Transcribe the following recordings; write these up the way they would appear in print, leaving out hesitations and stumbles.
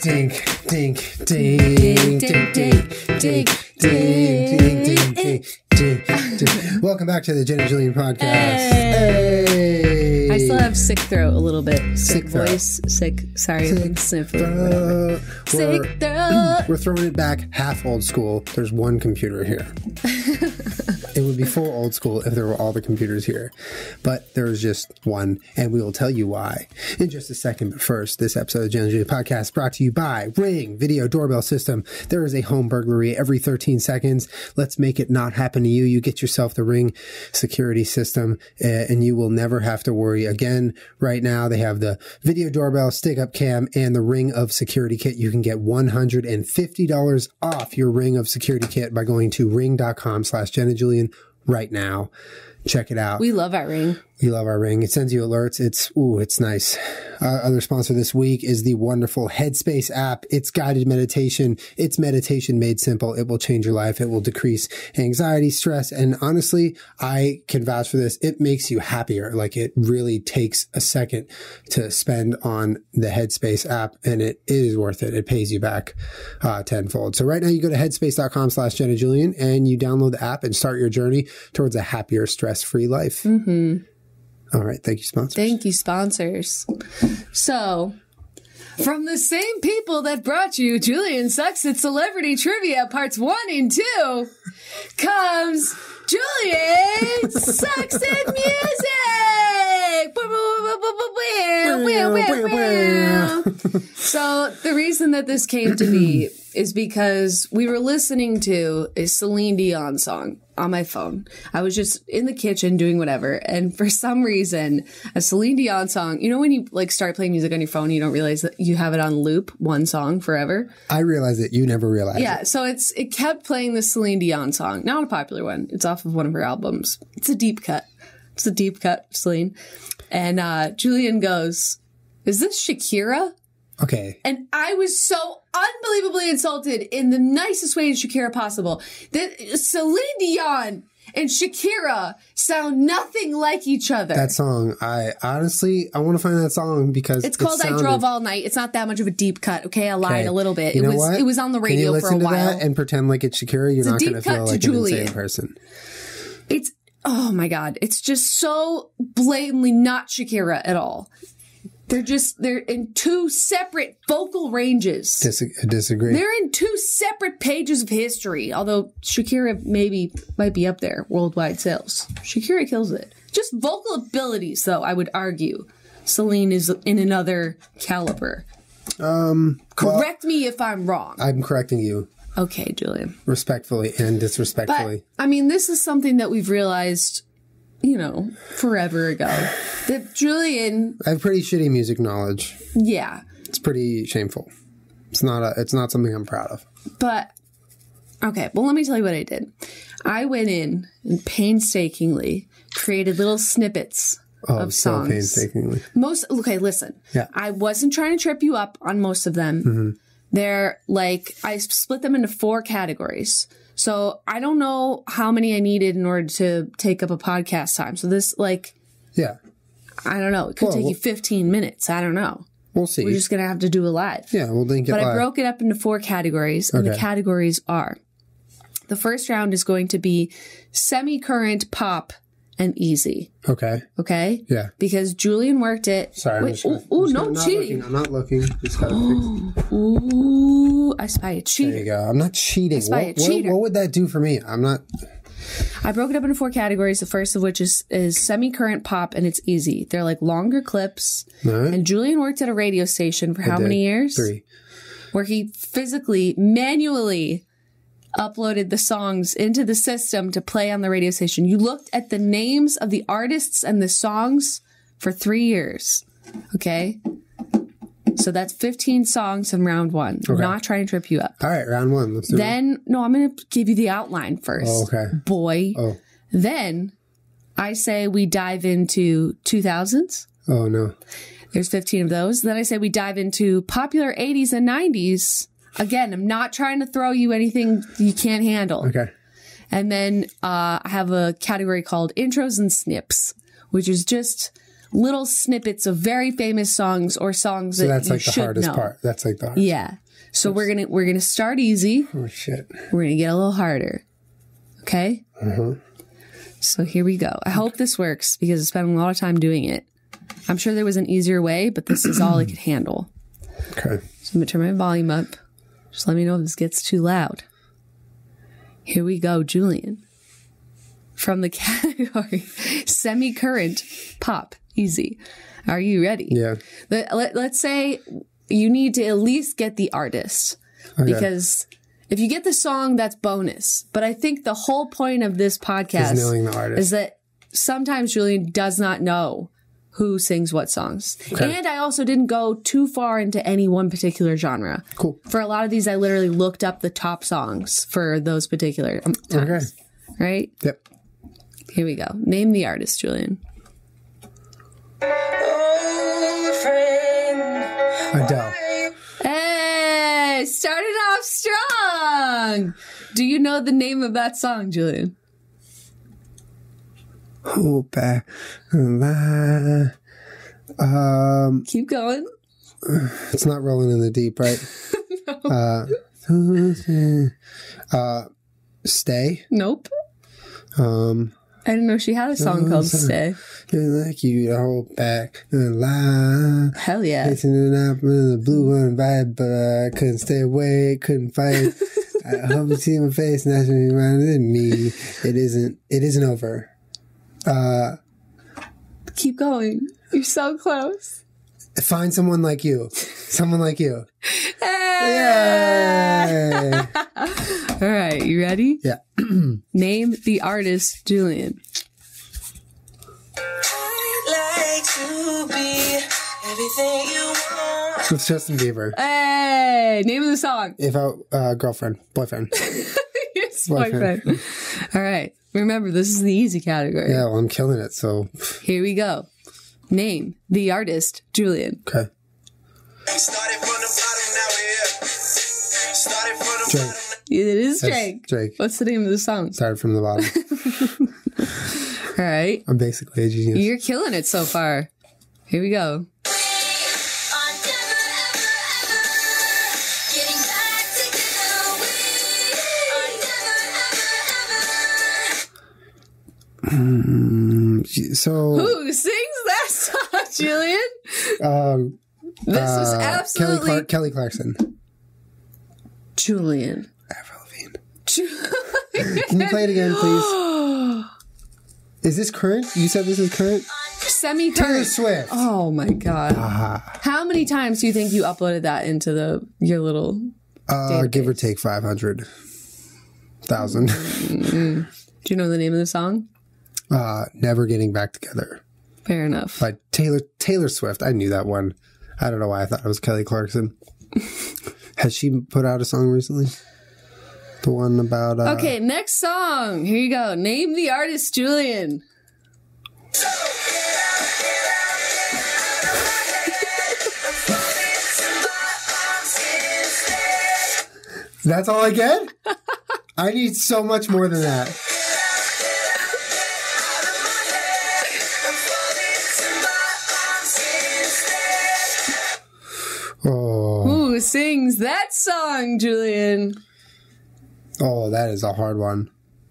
Dink, dink, dink, dink, dink, dink, dink, dink, dink, dink. Welcome back to the Jenna Julien Podcast. Hey. I still have sick throat a little bit. Sick throat. Voice, sick. Sorry, Sick sniffling. Sick throat. We're throwing it back half old school. There's one computer here. It would be full old school if there were all the computers here. But there's just one, and we will tell you why in just a second. But first, this episode of Jenna Julien Podcast brought to you by Ring Video Doorbell System. There is a home burglary every 13 seconds. Let's make it not happen to you. You get yourself the Ring security system, and you will never have to worry again. Right now, they have the video doorbell, stick-up cam, and the Ring of Security Kit. You can get $150 off your Ring of Security Kit by going to ring.com/Jenna Julien right now. Check it out. We love our Ring. We love our Ring. It sends you alerts. It's nice. Other sponsor this week is the wonderful Headspace app. It's guided meditation. It's meditation made simple. It will change your life. It will decrease anxiety, stress, and honestly, I can vouch for this. It makes you happier. Like, it really takes a second to spend on the Headspace app, and it is worth it. It pays you back tenfold. So right now you go to headspace.com/Jenna Julien and you download the app and start your journey towards a happier, stress-free life. Mm-hmm. All right. Thank you, sponsors. Thank you, sponsors. So, from the same people that brought you Julien Sucks at Celebrity Trivia Parts 1 and 2 comes Julien Sucks at Music! So, the reason that this came to be is because we were listening to a Celine Dion song on my phone. I was just in the kitchen doing whatever, and for some reason, a Celine Dion song, you know when you like start playing music on your phone, you don't realize that you have it on loop, one song forever? I realized it. You never realized it. Yeah, so it kept playing the Celine Dion song. Not a popular one. It's off of one of her albums. It's a deep cut. It's a deep cut, Celine. And Julien goes, "Is this Shakira?" Okay. And I was so unbelievably insulted in the nicest way to Shakira possible that Celine Dion and Shakira sound nothing like each other. That song, I want to find that song because it's called I Drove All Night. It's not that much of a deep cut. Okay, I lied a little bit. You know what? It was on the radio for a while. Can you listen to that and pretend like it's Shakira? You're not going to feel like an insane person. It's, oh my God. It's just so blatantly not Shakira at all. They're in two separate vocal ranges. Disagree. They're in two separate pages of history. Although Shakira might be up there, worldwide sales. Shakira kills it. Just vocal abilities, though, I would argue. Celine is in another caliber. Correct me if I'm wrong. I'm correcting you. Okay, Julien. Respectfully and disrespectfully. But, I mean, this is something that we've realized, forever ago. That Julien... I have pretty shitty music knowledge. Yeah. It's pretty shameful. It's not something I'm proud of. But, okay, well, let me tell you what I did. I went in and painstakingly created little snippets of songs. So painstakingly. Okay, listen. Yeah. I wasn't trying to trip you up on most of them. Mm-hmm. They're I split them into 4 categories. So I don't know how many I needed in order to take up a podcast time. So this, yeah. I don't know. It could take you 15 minutes. I don't know. We'll see. We're just going to have to do it live. Yeah, we'll link it live. But I broke it up into 4 categories, and the categories are: the first round is going to be semi-current, pop, and easy. Okay. Okay? Yeah. Because Julien worked it. Sorry, no cheating. I'm not looking. Just gotta fix it. Ooh, I spy a cheater. There you go. I'm not cheating. I spy a cheater. What would that do for me? I'm not... I broke it up into 4 categories, the first of which is semi-current pop, and it's easy. They're like longer clips. Right. And Julien worked at a radio station for how many years? 3. Where he physically, manually uploaded the songs into the system to play on the radio station. You looked at the names of the artists and the songs for 3 years. Okay? So that's 15 songs in round 1. I'm not trying to trip you up. All right, round 1. Let's do it. No, I'm going to give you the outline first. Oh, okay. Boy. Oh. Then I say we dive into 2000s. Oh, no. There's 15 of those. Then I say we dive into popular 80s and 90s. Again, I'm not trying to throw you anything you can't handle. Okay. And then I have a category called intros and snips, which is just little snippets of very famous songs or songs that that's you like the should hardest know. part. That's like the hardest. Yeah. So we're gonna start easy. Oh shit. We're gonna get a little harder. Okay? So here we go. I hope this works because I spent a lot of time doing it. I'm sure there was an easier way, but this is all I could handle. Okay. So I'm gonna turn my volume up. Just let me know if this gets too loud. Here we go, Julien. From the category semi-current pop. Easy. Are you ready? Yeah. Let's say you need to at least get the artist. Okay. Because if you get the song, that's bonus. But I think the whole point of this podcast Is knowing the artist. is that sometimes Julien does not know who sings what songs. Okay. And I also didn't go too far into any one particular genre. Cool. For a lot of these, I literally looked up the top songs for those particular times. Okay. Right? Yep. Here we go. Name the artist, Julien. Adele. Hey, started off strong. Do you know the name of that song, Julien? Oh, back. Keep going. It's not Rolling in the Deep, right? Stay. Nope. I didn't know she had a song called Stay. Like you to hold back and lie. Hell yeah. Listening up in the blue one vibe, but I couldn't stay away, couldn't fight. I hope you see my face, and that's what reminded me. It isn't over. Keep going. You're so close. Find someone like you. Someone like you. Hey! Yay! All right, you ready? Yeah. Name the artist, Julien. It's Justin Bieber. Hey! Name of the song. If boyfriend. Yes, boyfriend. All right. Remember, this is the easy category. Yeah, well, I'm killing it, so. Here we go. Name the artist, Julien. Okay. Drake. It is That's Drake. Drake. What's the name of the song? Started from the bottom. All right. I'm basically a genius. You're killing it so far. Here we go. So Who sings that song, Julien? This was absolutely Kelly Clarkson. Julien. Avril Lavigne. Can you play it again, please? Is this current? You said this is current? Semi-current. Taylor Swift. Oh my god! How many times do you think you uploaded that into your little? Give or take 500,000. Do you know the name of the song? Never Getting Back Together. Fair enough. By Taylor Swift. I knew that one. I don't know why I thought it was Kelly Clarkson. Has she put out a song recently? The one about... Okay, next song. Here you go. Name the artist, Julien. That's all I get? I need so much more than that. Oh. Who sings that song, Julien? Oh, that is a hard one.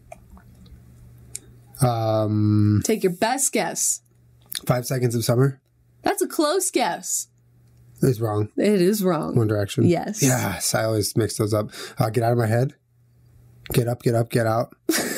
Take your best guess. 5 Seconds of Summer? That's a close guess. It's wrong. It is wrong. One Direction? Yes. Yes, I always mix those up. Get out of my head. Get up, get up, get out.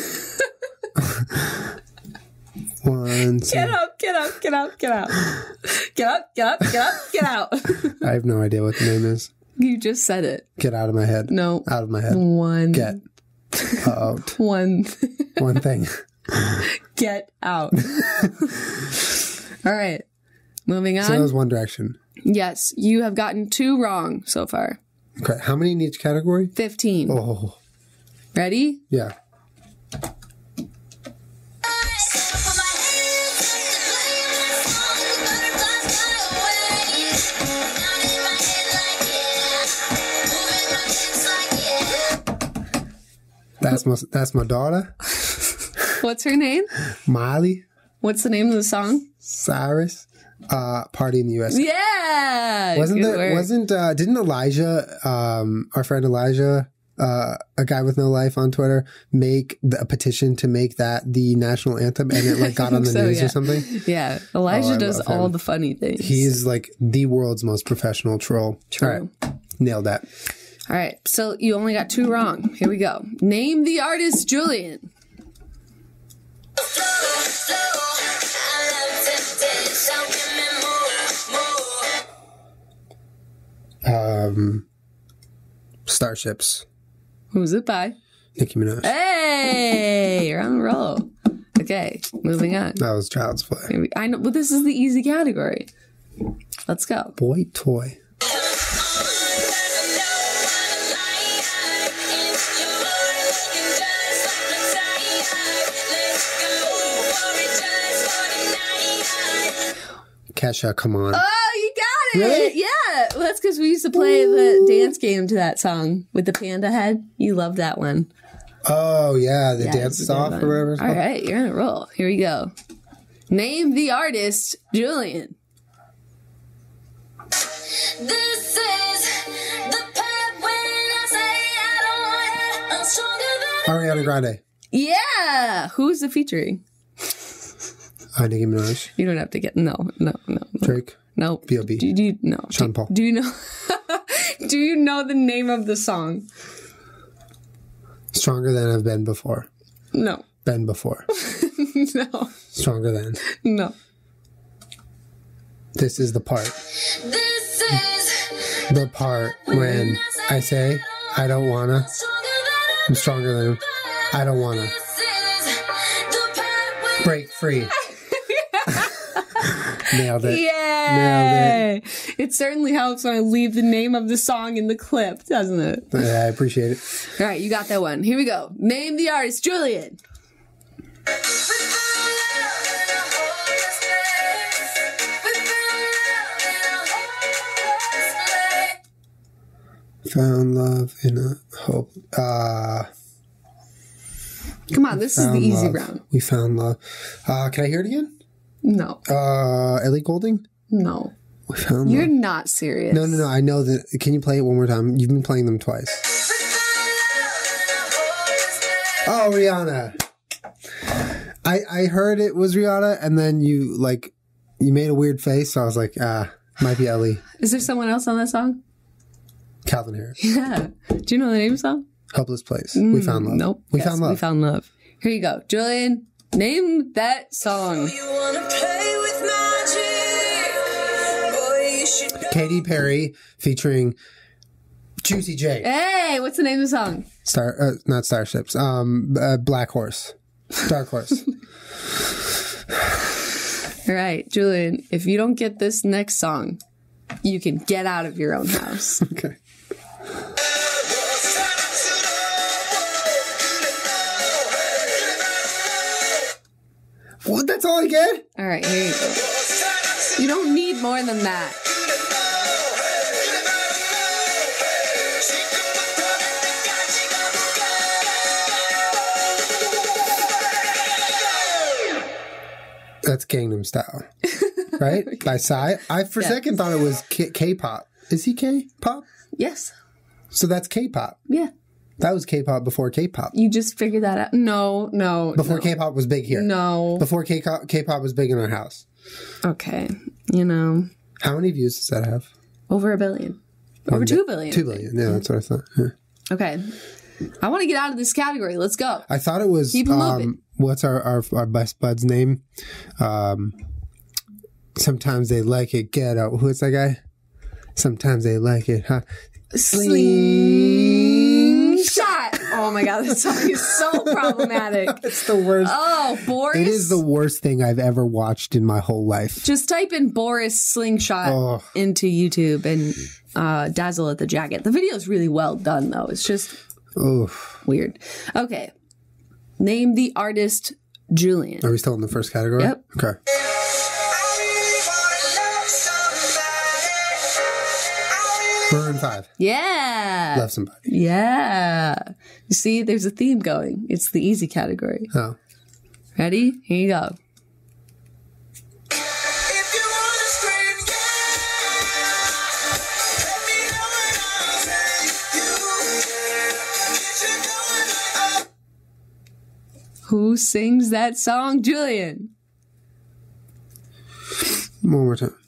One, two. Get up, get up, get up, get out. Get up, get up, get up, get out. I have no idea what the name is. You just said it. Get out of my head. No. Out of my head. One. Get out. One. One thing. Get out. All right. Moving on. So that was One Direction. Yes, you have gotten 2 wrong so far. Okay. How many in each category? 15. Oh. Ready? Yeah. That's my daughter. What's her name? Miley What's the name of the song? Cyrus. Party in the USA. Yeah. Didn't Elijah, our friend Elijah, a guy with no life on Twitter, make a petition to make that the national anthem, and it like got on the news or something? Yeah. Elijah does all the funny things. He's like the world's most professional troll. True. All right. Nailed that. All right. So you only got 2 wrong. Here we go. Name the artist Julien. Starships. Who's it by? Nicki Minaj. Hey, you're on a roll. Okay, moving on. That was Child's Play. I know, but this is the easy category. Let's go. Boy Toy. Kesha, come on. Oh, you got it! Really? Yeah, well, that's because we used to play the dance game to that song with the panda head. You loved that one. Oh, yeah, the dance off or whatever it's All called. right, you're on a roll. Here we go. Name the artist Julien. This is the part when I say I don't want it. I'm stronger than Ariana Grande. Yeah! Who's it featuring? Nicki Minaj. You don't have to get... No. Drake. No. B.O.B. Do you no? Sean Paul. Do you know? Do you know the name of the song? Stronger Than I've Been Before. No. Been Before. No. Stronger Than. No. This is the part. this is The part when I say I don't wanna. I'm stronger than. I don't wanna. this is the part when Break free. Nailed it. Yay! It certainly helps when I leave the name of the song in the clip, doesn't it? Yeah, I appreciate it. All right, you got that one. Here we go. Name the artist, Julien. Found love in a hope. Come on, this is the easy love. round. We found love. Can I hear it again? No. Ellie Goulding? No. We found You're love. not serious. No. I know that. Can you play it one more time? You've been playing them twice. Oh, Rihanna. I heard it was Rihanna, and then you made a weird face, so I was like, might be Ellie. Is there someone else on that song? Calvin Harris. Yeah. Do you know the name of the song? Hopeless Place. We found love. Nope. We Yes, found love. We found love. Here you go. Julien, name that song. you wanna play with magic, boy, you should know. Katy Perry featuring Juicy J. Hey, what's the name of the song? Not Starships. Black Horse. Dark Horse. All right, Julien, if you don't get this next song, you can get out of your own house. Okay. What? That's all I get? All right, here you go. You don't need more than that. That's Gangnam Style. Right? By Psy. I, for a second, thought it was K-pop. Is he K-pop? Yes. So that's K-pop. Yeah. That was K-pop before K-pop. You just figured that out. No. Before K-pop was big here. No. Before K-pop was big in our house. Okay. You know, How many views does that have? over 1 billion. Over 2 billion. 2 billion. Yeah, that's what I thought. Yeah. Okay. I want to get out of this category. Let's go. I thought it was, Keep 'em moving. what's our best bud's name? Sometimes they like it ghetto. Who's that guy? Sometimes they like it, huh? Slingshot. Oh my God, this song is so problematic. It's the worst. Oh, Boris. It is the worst thing I've ever watched in my whole life. Just type in Boris Slingshot into YouTube and Dazzle at the Jacket. The video is really well done, though. It's just weird. Okay. Name the artist Julien. Are we still in the first category? Yep. Okay. Maroon 5. Yeah. Love Somebody. Yeah. You see, there's a theme going. It's the easy category. Oh. Ready? Here you go. If you wanna Who sings that song, Julien? One more time.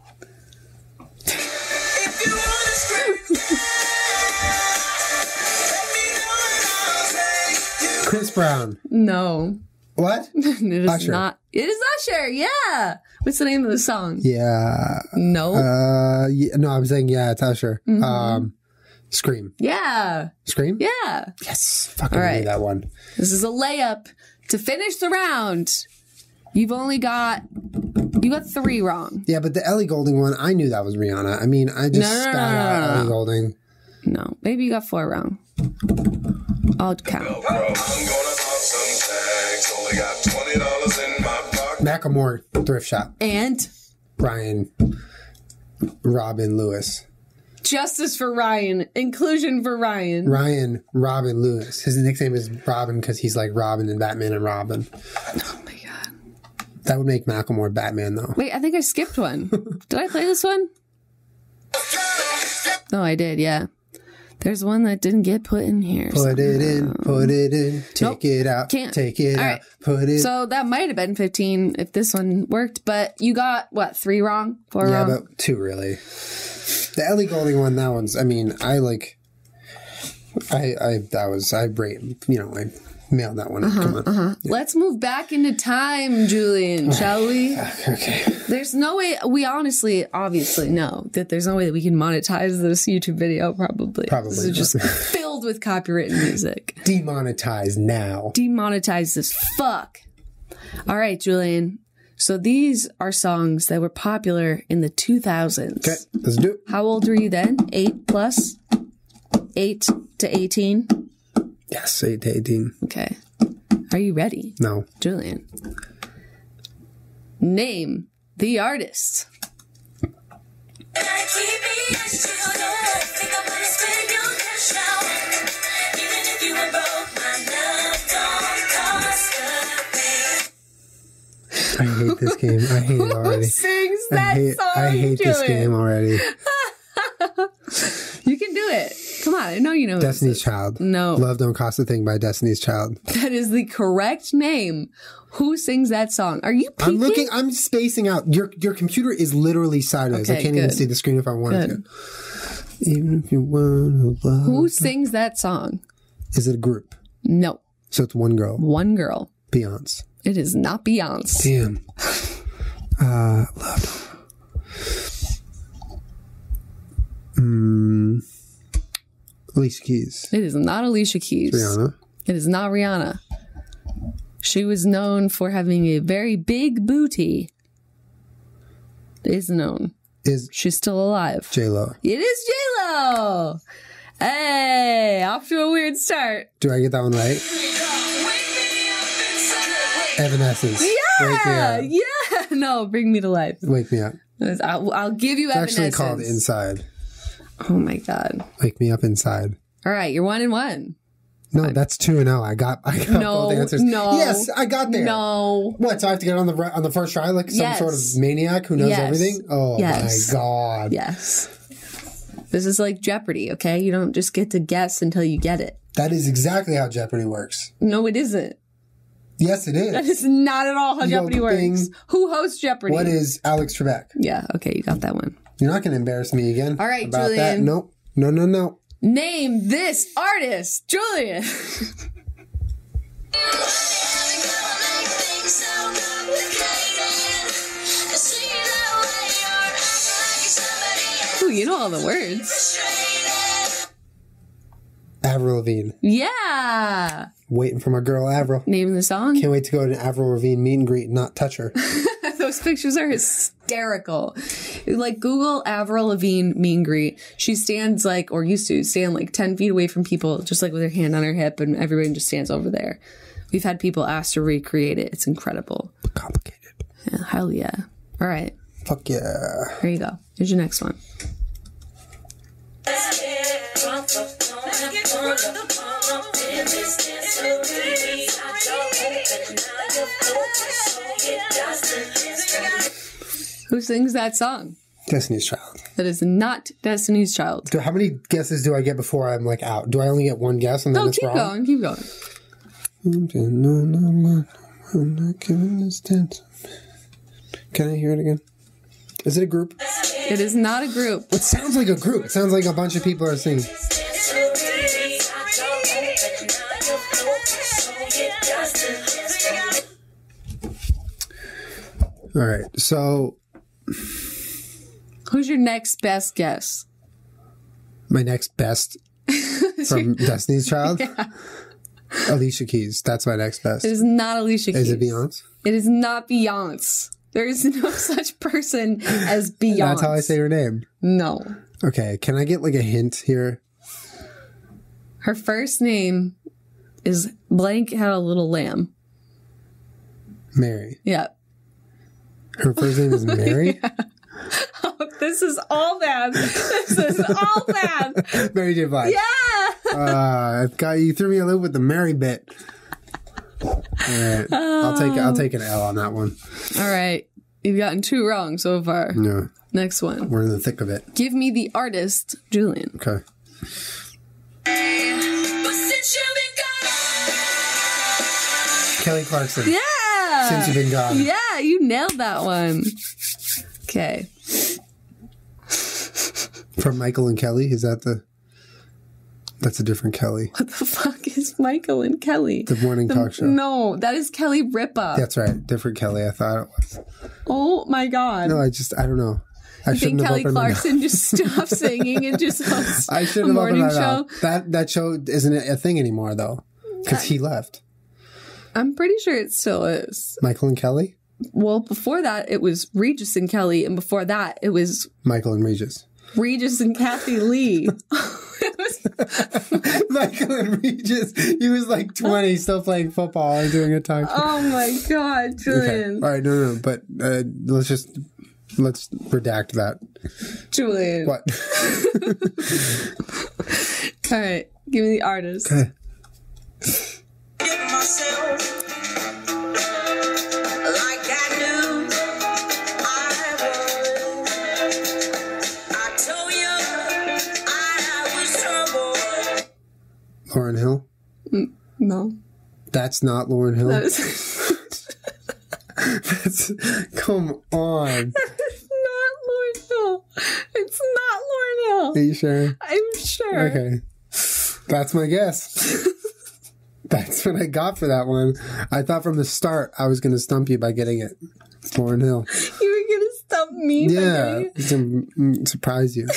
Chris Brown. No. What? It is Usher. not. It is Usher, yeah. What's the name of the song? Yeah. No. No, I'm saying, yeah, it's Usher. Scream. Yeah. Scream? Yeah. Yes. Fucking All right. knew that one. This is a layup to finish the round. You got 3 wrong. Yeah, but the Ellie Goulding one, I knew that was Rihanna. I mean, I just spat out Ellie Goulding. No, maybe you got 4 wrong. I'll count. I'm gonna pop some tags. Only got $20 in my pocket. Macklemore, Thrift Shop. And Robin Lewis. justice for Ryan. Inclusion for Ryan. Robin Lewis. His nickname is Robin because he's like Robin in Batman and Robin. Oh my god. That would make Macklemore Batman, though. Wait, I think I skipped one. Did I play this one? No, I did, yeah. There's one that didn't get put in here. Put it in, take it out, Can't. take it All out, right. put it. So that might have been 15 if this one worked, but you got, what, 3 wrong? 4 yeah, wrong? but 2 really. The Ellie Goulding one, that one's, I mean, I mailed that one. Come on. Yeah. Let's move back into time, Julien, shall we? Okay. There's no way, we obviously know that there's no way that we can monetize this YouTube video, probably. This is just filled with copywritten music. Demonetize now. Demonetize this fuck. All right, Julien. So these are songs that were popular in the 2000s. Okay, let's do it. How old were you then? 8 plus? 8 to 18? Yes, 8 to 18. Okay. Are you ready? No. Julien. Name the artist. I hate this game. I hate it already. Who sings that song, I hate this game already. You can do it. Come on, I know you know Destiny's Child. No. Love Don't Cost a Thing by Destiny's Child. That is the correct name. Who sings that song? Are you peeking? I'm spacing out. Your computer is literally sideways. Okay, I can't even see the screen if I wanted to. Even if you want to love. Who sings that song? Is it a group? No. So it's one girl. One girl. Beyonce. It is not Beyonce. Damn. Love. Alicia Keys. It is not Alicia Keys. Rihanna. It is not Rihanna. She was known for having a very big booty. Is known. She's still alive. J-Lo. It is J-Lo. Hey, off to a weird start. Do I get that one right? Evanescence. Yeah, Wake me up. yeah. No, Bring Me to Life. Wake me up. I'll give you It's Evanescence. actually called Inside. Oh my god. Wake me up inside. All right, you're 1-1. No, that's 2-0. I got both answers. No. Yes, I got there. No. What? So I have to get on the first try like some Yes. sort of maniac who knows Yes. everything? Oh Yes. my god. Yes. This is like Jeopardy, okay? You don't just get to guess until you get it. That is exactly how Jeopardy works. No, it isn't. Yes, it is. That is not at all how You go Jeopardy works. bing. Who hosts Jeopardy? What is Alex Trebek? Yeah, okay, you got that one. You're not going to embarrass me again. All right, about that. Julien. Nope. No. Name this artist, Julien. Ooh, you know all the words. Avril Lavigne. Yeah. Waiting for my girl Avril. Name the song. Can't wait to go to an Avril Lavigne meet and greet and not touch her. Those pictures are hysterical. Like, Google Avril Lavigne meet and greet. She stands like, or used to stand like 10 feet away from people, just like with her hand on her hip, and everyone just stands over there. We've had people ask to recreate it. It's incredible. Complicated. Yeah, hell yeah. All right. Fuck yeah. Here you go. Here's your next one. Who sings that song? Destiny's Child. That is not Destiny's Child. How many guesses do I get before I'm like out? Do I only get one guess and then No, it's keep wrong? going. Keep going. I'm not giving this dance. Can I hear it again? Is it a group? It is not a group. It sounds like a group. It sounds like a bunch of people are singing. All right, so Who's your next best guess? my next best from Destiny's Child? Yeah. Alicia Keys. That's my next best. It is not Alicia Keys. Is it Beyonce? It is not Beyonce. There is no such person as Beyonce. That's how I say her name. No. Okay, can I get like a hint here? Her first name is blank had a little lamb. Mary. Yeah. Her first name is Mary? Yeah. Oh, this is all bad. This is all bad. Mary J. Blige. Yeah. You threw me a loop with the Mary bit. All right. I'll take an L on that one. All right. You've gotten 2 wrong so far. No. Next one. We're in the thick of it. Give me the artist, Julian. Okay. Kelly Clarkson. Yeah. Since You've Been Gone. Yeah, you nailed that one. Okay. From Michael and Kelly? Is that That's a different Kelly. What the fuck is Michael and Kelly? The morning talk show. No, that is Kelly Ripa. That's right. Different Kelly. I thought it was. Oh my God. No, I don't know. I think Kelly Clarkson just stopped singing and just hosts I should a have morning opened show. my mouth. That show isn't a thing anymore, though. Because he left. I'm pretty sure it still is. Michael and Kelly? Well, before that, it was Regis and Kelly. And before that, it was Michael and Regis. Regis and Kathy Lee. Michael and Regis. He was like 20, still playing football and doing a talk show. Oh my God, Julian. Okay. All right, no. But let's redact that. Julian. What? All right, give me the artist. Okay. Lauryn Hill? No. That's not Lauryn Hill? That is... Come on. It's not Lauryn Hill. It's not Lauryn Hill. Are you sure? I'm sure. Okay. That's my guess. That's what I got for that one. I thought from the start I was going to stump you by getting it. It's Lauryn Hill. You were going to stump me? Yeah. To surprise you.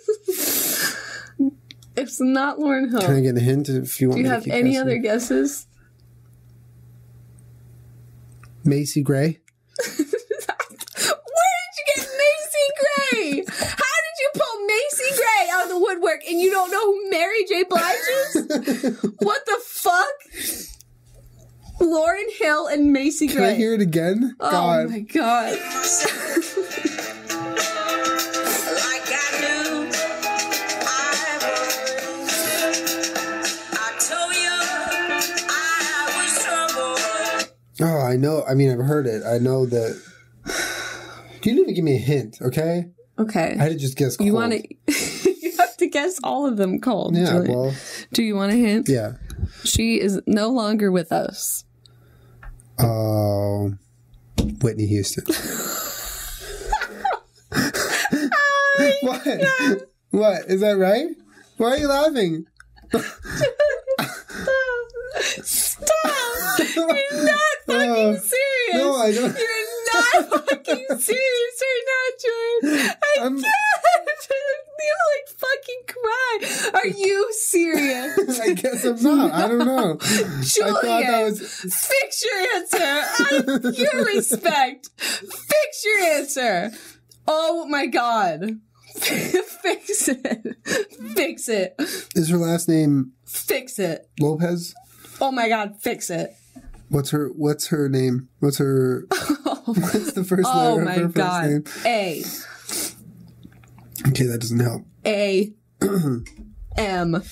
It's not Lauryn Hill. Can I get a hint if you want Do you me to have keep any guessing? other guesses? Macy Gray? Where did you get Macy Gray? How did you pull Macy Gray out of the woodwork and you don't know who Mary J. Blige is? What the fuck? Lauryn Hill and Macy Gray. Can I hear it again? Oh God. my God. Oh, I know. I mean, I've heard it. I know that. You didn't even give me a hint, okay? Okay. I had to just guess cold. You want to... You have to guess all of them cold. Yeah, Julian. well... Do you want a hint? Yeah. She is no longer with us. Oh... Whitney Houston. What? God. What? Is that right? Why are you laughing? Stop! You're not fucking serious. No, I don't. You're not fucking serious right now, Jordan. I can't. You like fucking cry. Are you serious? I guess I'm not. I don't know. Julian, I thought that was... fix your answer. Out of pure respect. Fix your answer. Oh my God. Fix it. Fix it. Is her last name Fix it. Lopez? Oh my God, fix it. What's her name? What's the first Oh letter my of her God. first name? A. Okay, that doesn't help. A. M.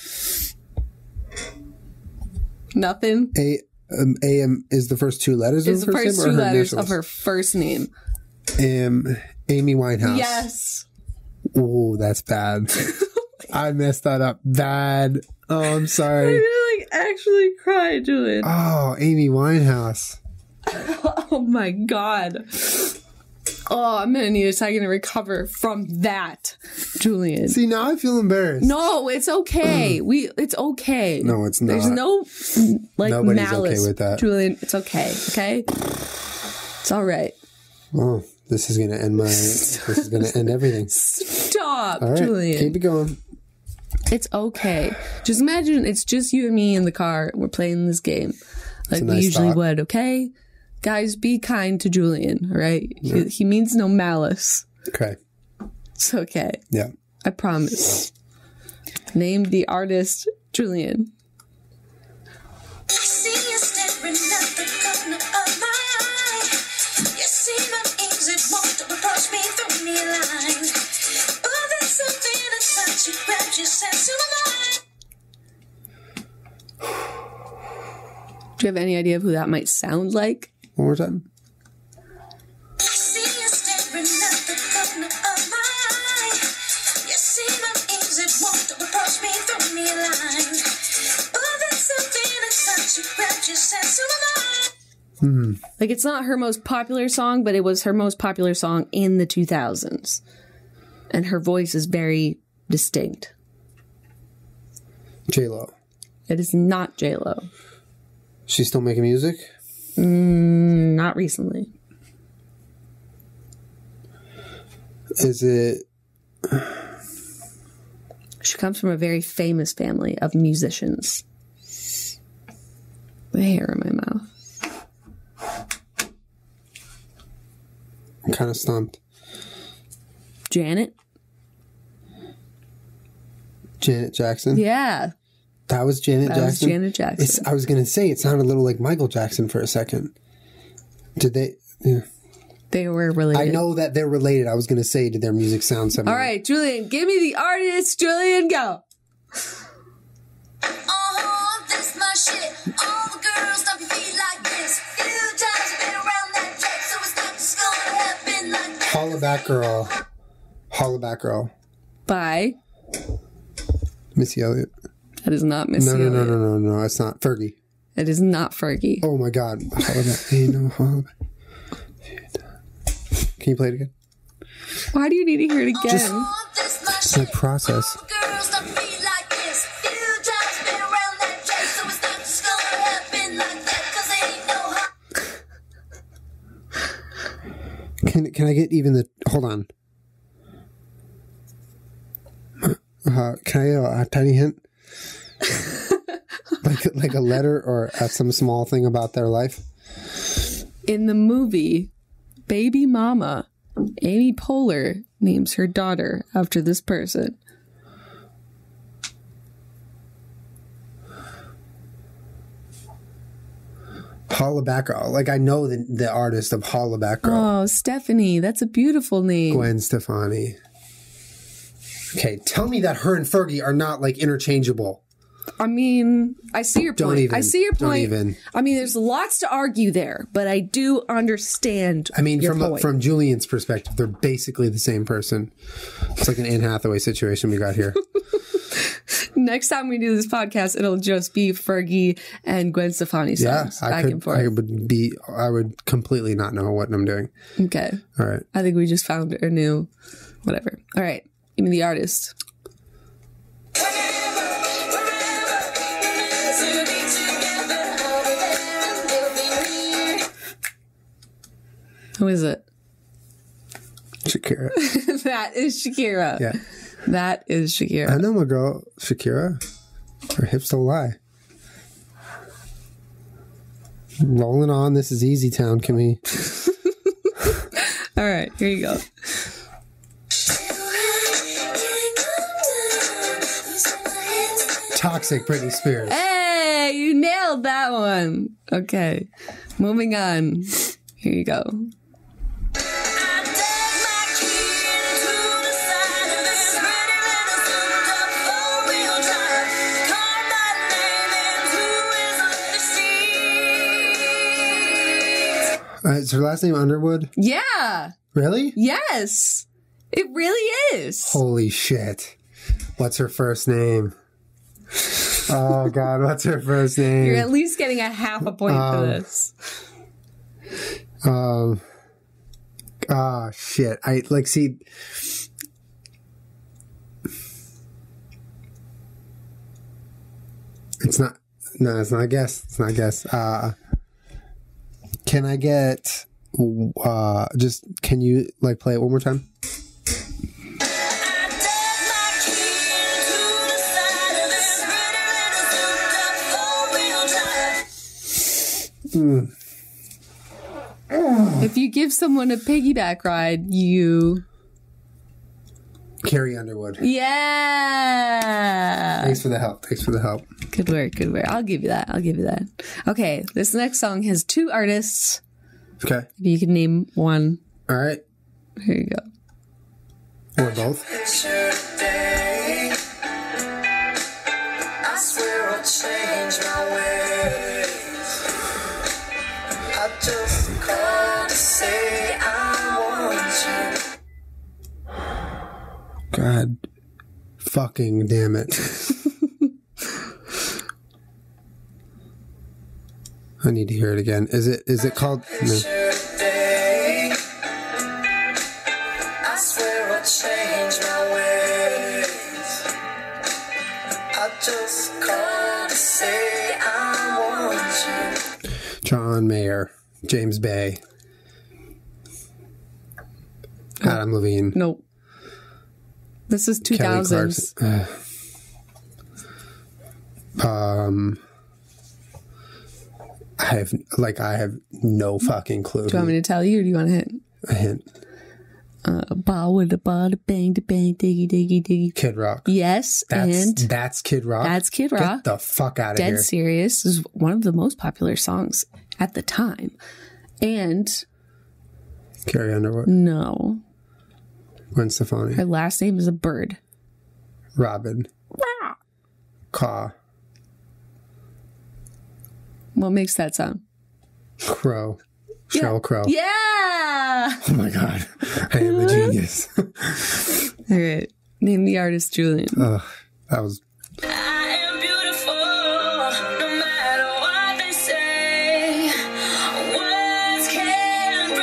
Nothing. A-M is the first 2 letters Is of the her first first name 2 or her letters initials? of her first name. Amy Winehouse. Yes. Oh, that's bad. I messed that up bad. Oh, I'm sorry. You're like, actually cry, Julian. Oh, Amy Winehouse. Oh my God. Oh, I'm going to need a second to recover from that, Julian. See, now I feel embarrassed. No, it's okay. It's okay. No, it's not. There's no Nobody's malice, okay with that. Julian. It's okay. Okay, it's all right. Oh, this is gonna end this is gonna end everything. Stop, All right, Julian. keep it going. It's okay. Just imagine it's just you and me in the car. And we're playing this game like we usually would. Okay, guys, be kind to Julian. All right, Yeah. he means no malice. Okay. It's okay. Yeah. I promise. Name the artist, Julian. I see you staring at the corner of my eye. You see my exit won't approach me through me line. But there's something inside you grabs your sense of mind. Do you have any idea of who that might sound like? One more time. I see you staring at the corner of my eye. You see my exit won't approach me through me line. But there's something inside you grabs your sense of mind. Like, it's not her most popular song, but it was her most popular song in the 2000s. And her voice is very distinct. J-Lo. It is not J-Lo. She's still making music? Not recently. Is it... She comes from a very famous family of musicians. The hair in my mouth. I'm kind of stumped. Janet? Janet Jackson? Yeah. That was Janet Jackson? That was Janet Jackson. I was going to say, it sounded a little like Michael Jackson for a second. Did they... Yeah. They were related. I know that they're related. I was going to say, did their music sound similar? All right, Julian, give me the artist. Julian, go. Oh, this my shit. All the girls stomp your feet like this. Few times I've been around that track, so it's not just gonna happen like that. Hollaback Girl. Hollaback Girl. By. Missy Elliott. That is not Missy Elliott. No. It's not Fergie. It is not Fergie. Oh my God. Hollaback. Ain't no Hollaback. Can you play it again? Why do you need to hear it again? Oh, this my It's my shit. process. All the girls stomp your feet like this. Few times I've been around that track, so it's not just gonna happen like that, 'cause there ain't no Can I get even the... Hold on. Can I get a tiny hint? like a letter or some small thing about their life? In the movie Baby Mama, Amy Poehler names her daughter after this person. Hollaback Girl. Like, I know the artist of Hollaback Girl. Oh, Stephanie. That's a beautiful name. Gwen Stefani. Okay, tell me that her and Fergie are not, like, interchangeable. I mean, I see your point. I see your Don't point. even. I mean, there's lots to argue there, but I do understand. I mean, your point. from Julian's perspective, they're basically the same person. It's like an Anne Hathaway situation we got here. Next time we do this podcast, it'll just be Fergie and Gwen Stefani songs back and forth. I would completely not know what I'm doing. Okay. All right. I think we just found a new whatever. All right. Give me the artist. Who is it? Shakira. That is Shakira. Yeah. That is Shakira. I know my girl, Shakira. Her hips don't lie. Rolling on. This is Easy Town, Kimmy. All right. Here you go. Toxic Britney Spears. Hey, you nailed that one. Okay. Moving on. Here you go. Is her last name Underwood? Yeah. Really? Yes. It really is. Holy shit. What's her first name? Oh, God. What's her first name? You're at least getting a half a point for this. Shit. See... It's not a guess. It's not a guess. Can I get, can you, play it one more time? If you give someone a piggyback ride, you... Carrie Underwood. Yeah. Thanks for the help. Good work. I'll give you that. Okay, this next song has 2 artists. Okay. If you can name one. All right. Here you go. Or both. It's your day. I swear I'll change my ways. I just called to say I want you. God fucking damn it. I need to hear it again. Is it called? No. It's your day. I swear I'll change my ways. I just called to say I want you. John Mayer, James Bay, Adam Levine. Nope. This is 2000s. I have no fucking clue. Do you want me to tell you, or do you want a hint? A hint. Ball with a ball, bang, diggy, diggy. Kid Rock. Yes, That's Kid Rock. That's Kid Rock. Get the fuck out of here. Dead Serious is one of the most popular songs at the time. And Carrie Underwood. no, Gwen Stefani. her last name is a bird. Robin. Caw. What makes that sound? Crow. Sheryl Crow. Yeah. Oh my God. I am a genius. All right. Name the artist, Julian. That was... I am beautiful, no matter what they say. Words can't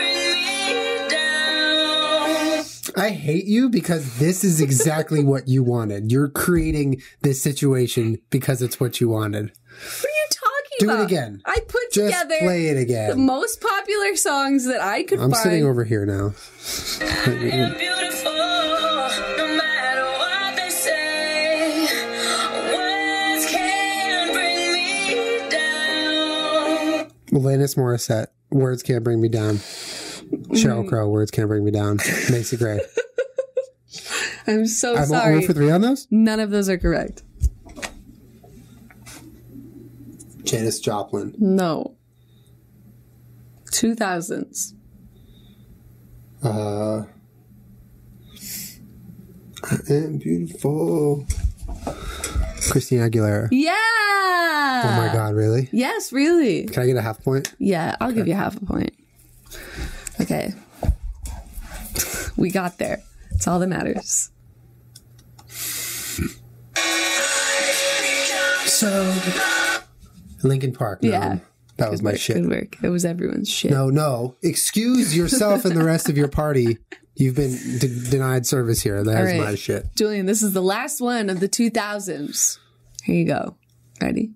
bring me down. I hate you because this is exactly what you wanted. You're creating this situation because it's what you wanted. What are you talking Do about? it again. I put Just together play it again. the most popular songs that I could I'm find. sitting over here now. I am beautiful, no matter what they say. Words can't bring me down. Alanis Morissette, Words Can't Bring Me Down. Sheryl Crow, Words Can't Bring Me Down. Macy Gray. I'm so I'm sorry. 1 for 3 on those? None of those are correct. Janis Joplin. No. 2000s. I am beautiful. Christina Aguilera. Yeah. Oh my God, really? Yes, really. Can I get a half point? Yeah, I'll give you half a point. Okay. We got there. That's all that matters. So, Linkin Park. No, Yeah. That was my shit. Good work. It was everyone's shit. No. Excuse yourself and the rest of your party. You've been denied service here. That is my shit. Julian, this is the last one of the 2000s. Here you go. Ready?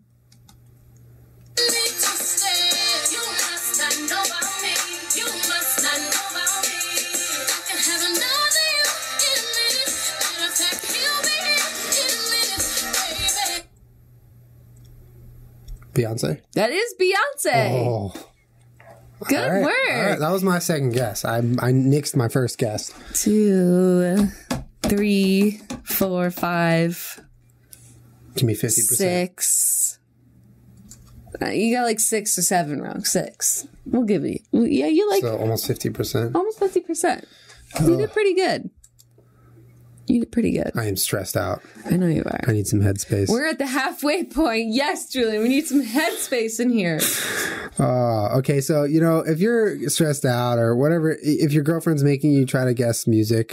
Beyonce? That is Beyonce. Oh. Good work. All right. That was my second guess. I nixed my first guess. 2, 3, 4, 5, Give me 50%. 6. You got like 6 or 7 wrong. 6. We'll give you. Yeah, you like So almost 50%. almost 50%. You did pretty good. I am stressed out. I know you are. I need some headspace. We're at the halfway point. Yes, Julian, we need some headspace in here. Okay, so, if you're stressed out or whatever, if your girlfriend's making you try to guess music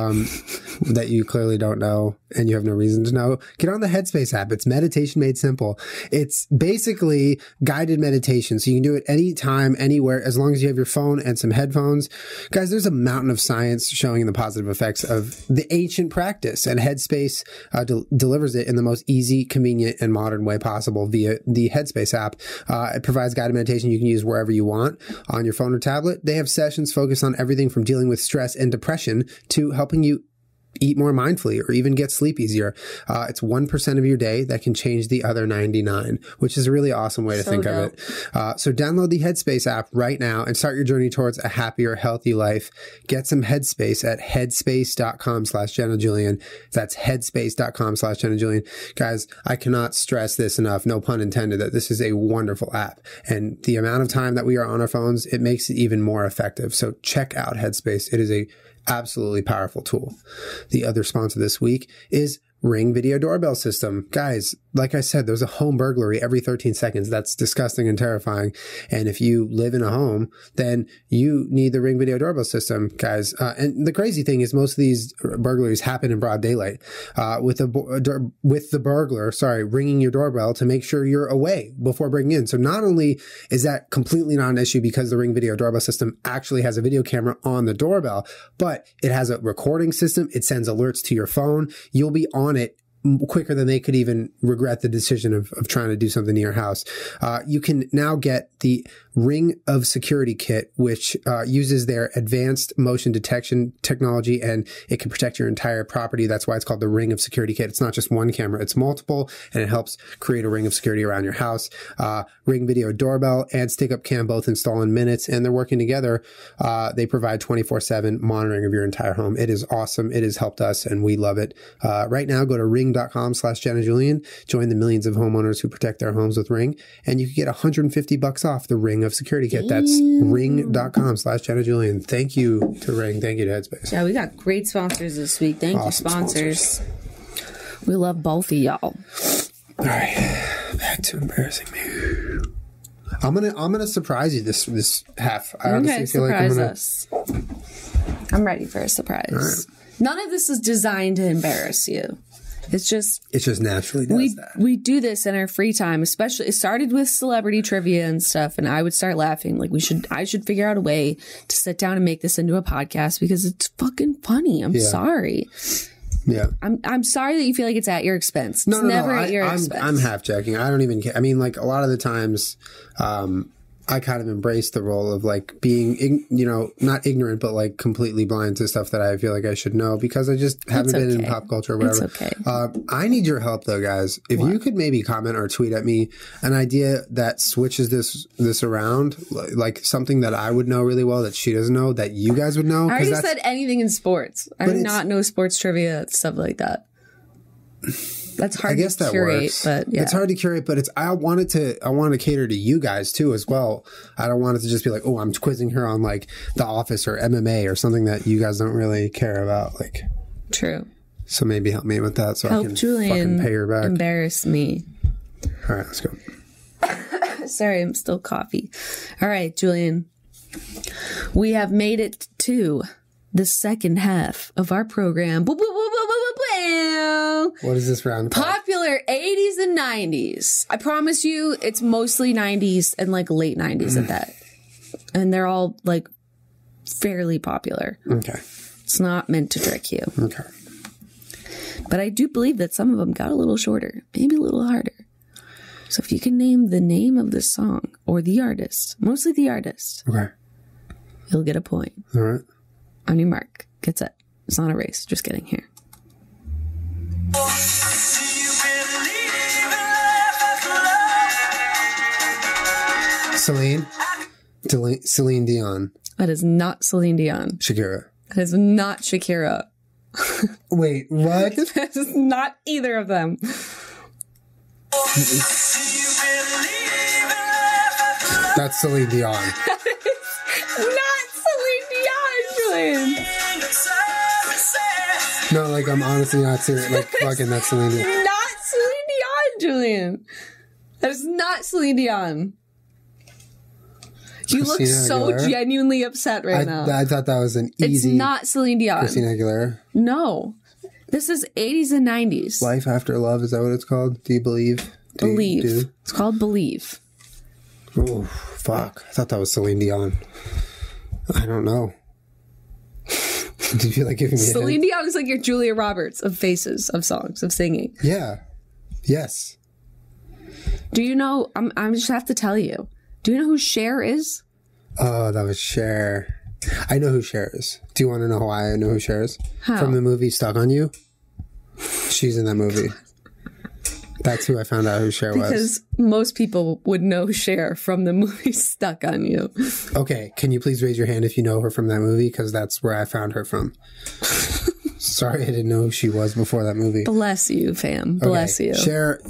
that you clearly don't know and you have no reason to know, get on the Headspace app. It's meditation made simple. It's basically guided meditation. So you can do it anytime, anywhere, as long as you have your phone and some headphones. Guys, there's a mountain of science showing the positive effects of the ancient practice, and Headspace delivers it in the most easy, convenient, and modern way possible via the Headspace app. It provides guided meditation you can use wherever you want on your phone or tablet. They have sessions focused on everything from dealing with stress and depression to helping you eat more mindfully or even get sleep easier. It's 1% of your day that can change the other 99, which is a really awesome way to think of it. So download the Headspace app right now and start your journey towards a happier, healthy life. Get some Headspace at headspace.com/Jenna Julien. That's headspace.com/Jenna Julien. Guys, I cannot stress this enough, no pun intended, that this is a wonderful app. And the amount of time that we are on our phones, it makes it even more effective. So check out Headspace. It is a absolutely powerful tool. The other sponsor this week is Ring Video Doorbell System. Guys, like I said, there's a home burglary every 13 seconds. That's disgusting and terrifying. And if you live in a home, then you need the Ring Video Doorbell System, guys. And the crazy thing is most of these burglaries happen in broad daylight, with the burglar, ringing your doorbell to make sure you're away before breaking in. So not only is that completely not an issue because the Ring Video Doorbell System actually has a video camera on the doorbell, but it has a recording system. It sends alerts to your phone. You'll be on it quicker than they could even regret the decision of trying to do something in your house. You can now get the Ring of Security Kit, which uses their advanced motion detection technology, and it can protect your entire property. That's why it's called the Ring of Security Kit. It's not just one camera, it's multiple, and it helps create a ring of security around your house. Ring Video Doorbell and Stick Up Cam both install in minutes, and they're working together. They provide 24/7 monitoring of your entire home. It is awesome. It has helped us, and we love it. Right now, go to ring.com/Jenna Julien. Join the millions of homeowners who protect their homes with Ring, and you can get $150 off the Ring of Security Kit. That's ring.com/Jenna Julien. Thank you to Ring. Thank you to Headspace. Yeah, we got great sponsors this week. Thank you, sponsors. We love both of y'all. All right, back to embarrassing me. I'm gonna surprise you this half. I honestly feel like I'm gonna us. I'm ready for a surprise. Right. None of this is designed to embarrass you. It just naturally does that. We do this in our free time, especially it started with celebrity trivia and stuff, and I would start laughing like I should figure out a way to sit down and make this into a podcast because it's fucking funny. I'm sorry. Yeah. I'm sorry that you feel like it's at your expense. It's never at your expense. I'm half joking. I don't even care. I mean, like a lot of the times, I kind of embrace the role of like being, not ignorant, but like completely blind to stuff that I feel like I should know because I just haven't been in pop culture or whatever. It's okay. I need your help though, guys. If you could maybe comment or tweet at me an idea that switches this around, like something that I would know really well that she doesn't know that you guys would know. I already said anything in sports. I do not know sports trivia, stuff like that. That's hard to curate, but yeah. It's hard to curate, but I want to cater to you guys too as well. I don't want it to just be like, oh, I'm quizzing her on like The Office or MMA or something that you guys don't really care about. Like, true. So maybe help me with that so I can Julian fucking pay her back. Embarrass me. All right, let's go. Sorry, I'm still coffee. All right, Julian. We have made it to the second half of our program. What is this round? Popular 80s and 90s. I promise you, it's mostly 90s and like late 90s at that. And they're all like fairly popular. Okay. It's not meant to trick you. Okay. But I do believe that some of them got a little shorter, maybe a little harder. So if you can name the name of the song or the artist, mostly the artist, okay, you'll get a point. All right. On your mark. Get set. It's not a race. Just getting here. Celine Dion. That is not Celine Dion. Shakira. That is not Shakira. Wait, what? That is not either of them. That's Celine Dion. Not Celine Dion, Julian. No, like I'm honestly not serious. Like fucking that's Celine Dion. Not Celine Dion, Julian. That is not Celine Dion. You look so Aguilera? genuinely upset right now. I thought that was an It's easy. not Celine Dion. Christina Aguilera. No. This is 80s and 90s. Life After Love, is that what it's called? Do you believe? Believe. It's called Believe. Oh, fuck. I thought that was Celine Dion. I don't know. Do you feel like giving me a Celine hint? Dion is like your Julia Roberts of faces, of songs, of singing. Yeah. Yes. Do you know, I just have to tell you, do you know who Cher is? Oh, that was Cher. I know who Cher is. Do you want to know why I know who Cher is? How? From the movie Stuck on You. She's in that movie. That's who I found out who Cher was. Because most people would know Cher from the movie Stuck on You. Okay, can you please raise your hand if you know her from that movie? Because that's where I found her from. Sorry, I didn't know who she was before that movie. Bless you, fam. Bless you. Cher,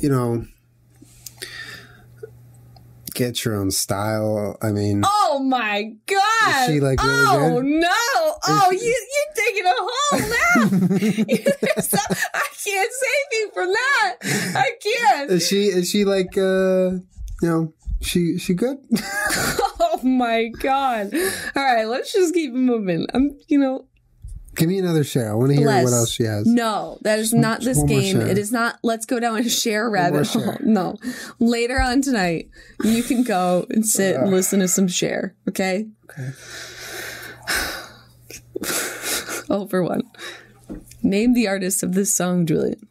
get your own style. I mean... Oh my God! Is she like really good? No! Oh, you're taking a hole now. I can't save you from that. I can't. Is she like she good? Oh my God! All right, let's just keep moving. Give me another Cher. I want to hear what else she has. No, that is not this one more game. Cher. It is not. Let's go down a Cher rabbit hole. Cher. No, later on tonight, you can go and sit and listen to some Cher. Okay. Okay. Oh, for one. Name the artist of this song, Julian.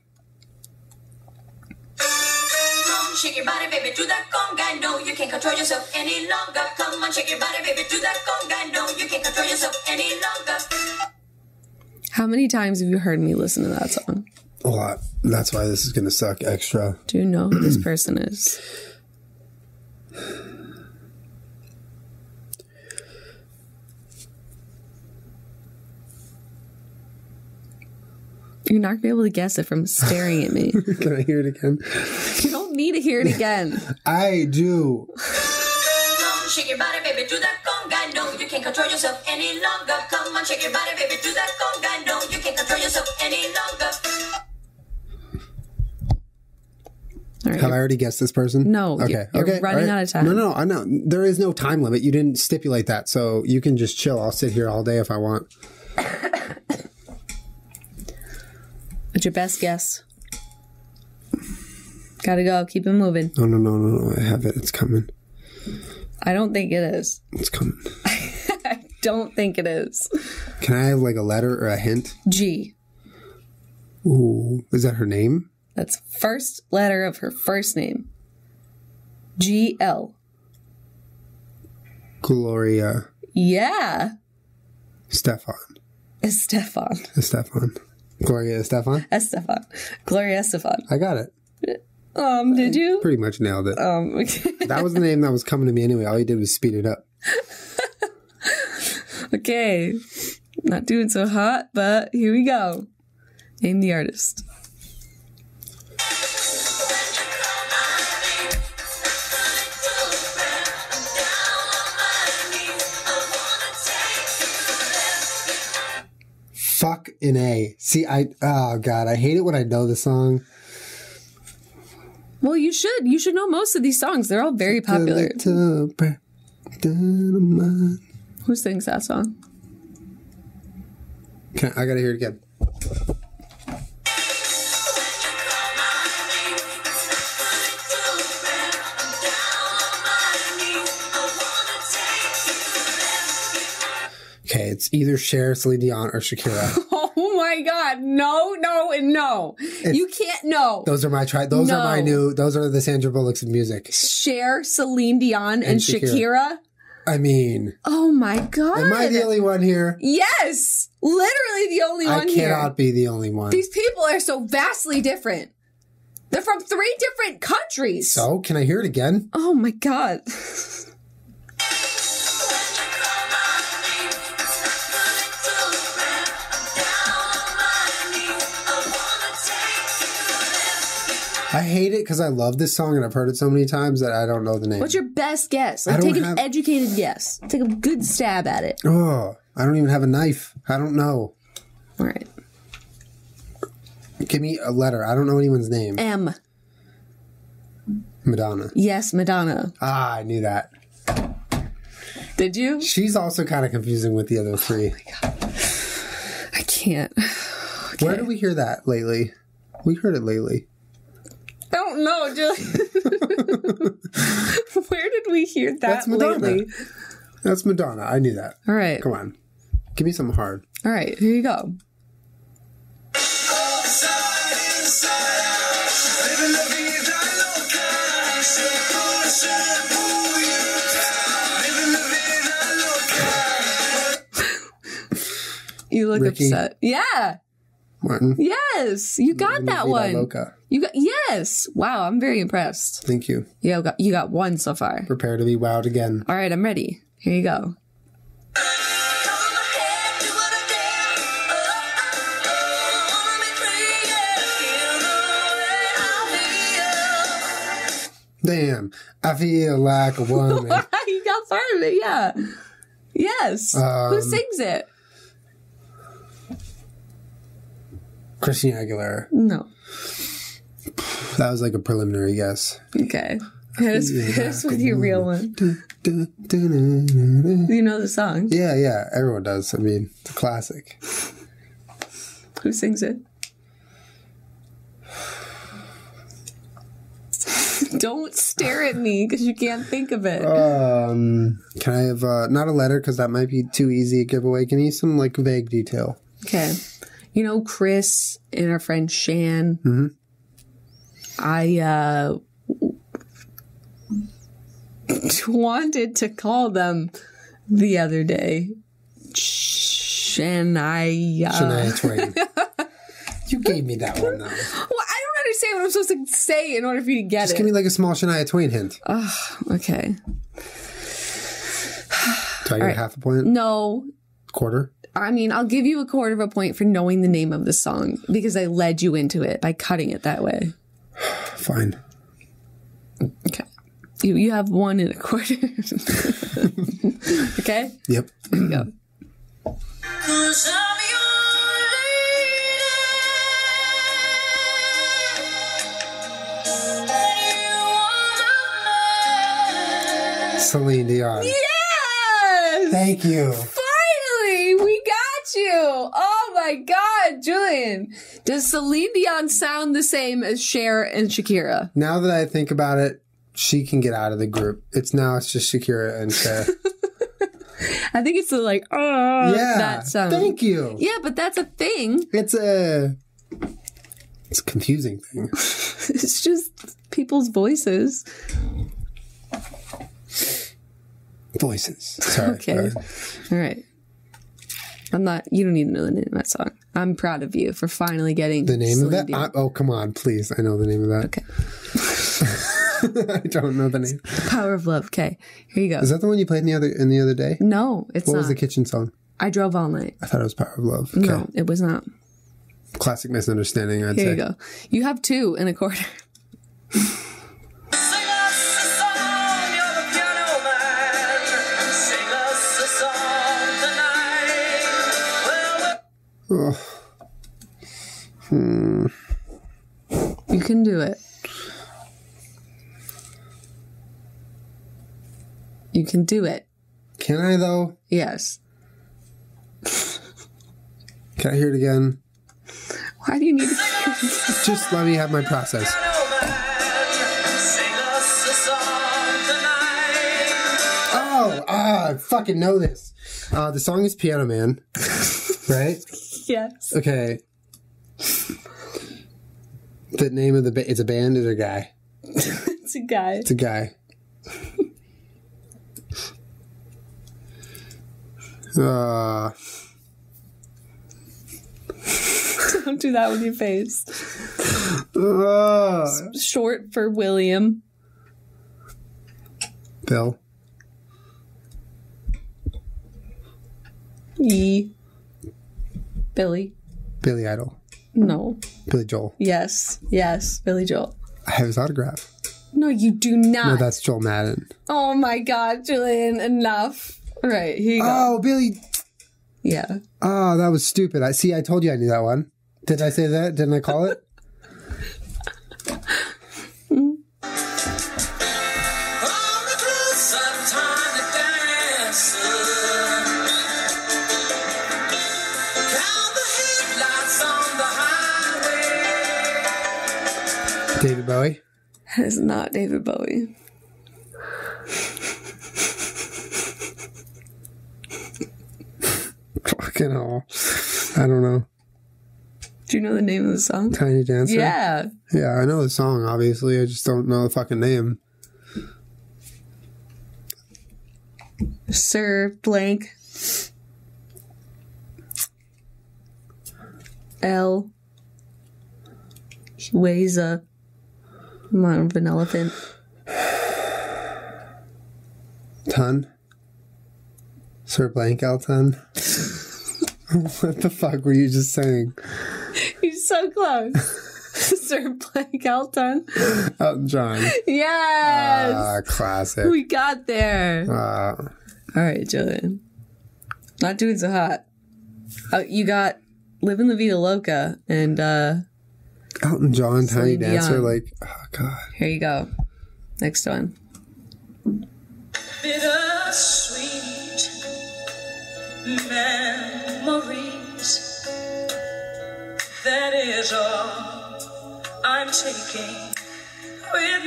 Come on, shake your body, baby, do that conga. No, you can't control yourself any longer. Come on, shake your body, baby, do that conga. No, you can't control yourself any longer. How many times have you heard me listen to that song? A lot. That's why this is going to suck extra. Do you know who this person is? You're not going to be able to guess it from staring at me. Can I hear it again? You don't need to hear it again. I do. Come on, shake your body, baby, do that conga. No, you can't control yourself any longer. Come on, shake your body, baby, do that conga. No, you can't control yourself any longer. All right. Have I already guessed this person? No. Okay. You're running out of time. No, I know. There is no time limit. You didn't stipulate that, so you can just chill. I'll sit here all day if I want. What's your best guess? Gotta go. Keep it moving. No. I have it. It's coming. I don't think it is. It's coming. I don't think it is. Can I have like a letter or a hint? G. Ooh. Is that her name? That's first letter of her first name. G-L. Gloria Yeah. Stefan. Estefan. Gloria Estefan? Estefan. Gloria Estefan. I got it. Did you? Pretty much nailed it. Okay. That was the name that was coming to me anyway. All you did was speed it up. Okay. Not doing so hot, but here we go. Name the artist. Fuck in A. See, oh God, I hate it when I know the song. Well, you should. You should know most of these songs. They're all very popular. Who sings that song? I gotta hear it again. Okay, it's either Cher, Celine Dion, or Shakira. Oh my God! No, and no. You can't know. Those are my Those are my new. Those are the Sandra Bullocks of music. Cher, Celine Dion, and Shakira. I mean, oh my God! Am I the only one here? Yes, literally the only one here. I cannot be the only one. These people are so vastly different. They're from 3 different countries. So, can I hear it again? Oh my God. I hate it because I love this song and I've heard it so many times that I don't know the name. What's your best guess? Like, take an educated guess. Take a good stab at it. Oh, I don't even have a knife. I don't know. All right. Give me a letter. I don't know anyone's name. M. Madonna. Yes, Madonna. Ah, I knew that. Did you? She's also kind of confusing with the other three. Oh my God. I can't. Okay. Where did we hear that lately? We heard it lately. I don't know, Julie. Where did we hear that That's Madonna. lately? That's Madonna. I knew that. All right. Come on. Give me something hard. All right. Here you go. You look Ricky. upset. Yeah. Martin. Yes. You got that one. Loca. You got yes. Wow, I'm very impressed. Thank you. Yeah, you got one so far. Prepare to be wowed again. All right, I'm ready. Here you go. Damn. I feel like a woman. You got part of it, yeah. Yes. Who sings it? Christina Aguilera. No. That was like a preliminary guess. Okay. Hit us with your real one. You You know the song. Yeah. Everyone does. I mean, it's a classic. Who sings it? Don't stare at me because you can't think of it. Can I have, not a letter because that might be too easy a giveaway. Give me some like vague detail. Okay. You know Chris and our friend Shan? Mm-hmm. I wanted to call them the other day. Shania Twain. You gave me that one though. Well, I don't understand what I'm supposed to say in order for you to get Just it. give me like a small Shania Twain hint. Okay. Do I get half a point? No. Quarter? I mean, I'll give you a quarter of a point for knowing the name of the song because I led you into it by cutting it that way. Fine. Okay. You have 1 1/4. Okay? Yep. Here you go. 'Cause I'm your lady. Celine Dion. Yes! Thank you. Finally, we got you. Oh my God, Julian. Does Celine Dion sound the same as Cher and Shakira? Now that I think about it, she can get out of the group. It's just Shakira and Cher. I think it's the that sound. Thank you. Yeah, but that's a thing. It's a confusing thing. It's just people's voices. Voices. Sorry. Okay. All right. You don't need to know the name of that song. I'm proud of you for finally getting The name Celine of that? Dion. Oh, come on, please. I know the name of that. Okay. I don't know the name. Power of Love. Okay. Here you go. Is that the one you played in the other day? No, it's What not. was the kitchen song? I Drove All Night. I thought it was Power of Love. Okay. No, it was not. Classic misunderstanding, I'd Here say. you go. You have 2 1/4. Sing us a song, you're the piano man. Sing us a song tonight. You can do it. You can do it. Can I, though? Yes. Can I hear it again? Why do you need to? Just let me have my process. Sing us a song tonight. Oh, I fucking know this. The song is Piano Man, right? Yes. Okay. The name of the it's a band or a guy? It's a guy. It's a guy. Don't do that with your face. Short for William. Bill. Billy. Billy Idol. No. Billy Joel. Yes. Billy Joel. I have his autograph. No, you do not. No, that's Joel Madden. Oh my God, Julian, enough. All right, here you go. Oh, Billy. Yeah. Oh, that was stupid. I told you I knew that one. Did I say that? Didn't I call it? On the close of time to dance. David Bowie? That is not David Bowie. Fucking hell. I don't know. Do you know the name of the song? Tiny Dancer? Yeah. Yeah, I know the song, obviously. I just don't know the fucking name. Sir Blank. L. He weighs a amount of an elephant. Ton? Sir Blank L ton? What the fuck were you just saying? You're so close. Sir Blank Elton. Elton John. Yes. Classic. We got there. All right, Julian. Not doing so hot. You got Livin' La Vida Loca and Elton John, Tiny Celine Dancer, Dion. like, oh god. Here you go. Next one. Bittersweet memories. That is all I'm taking with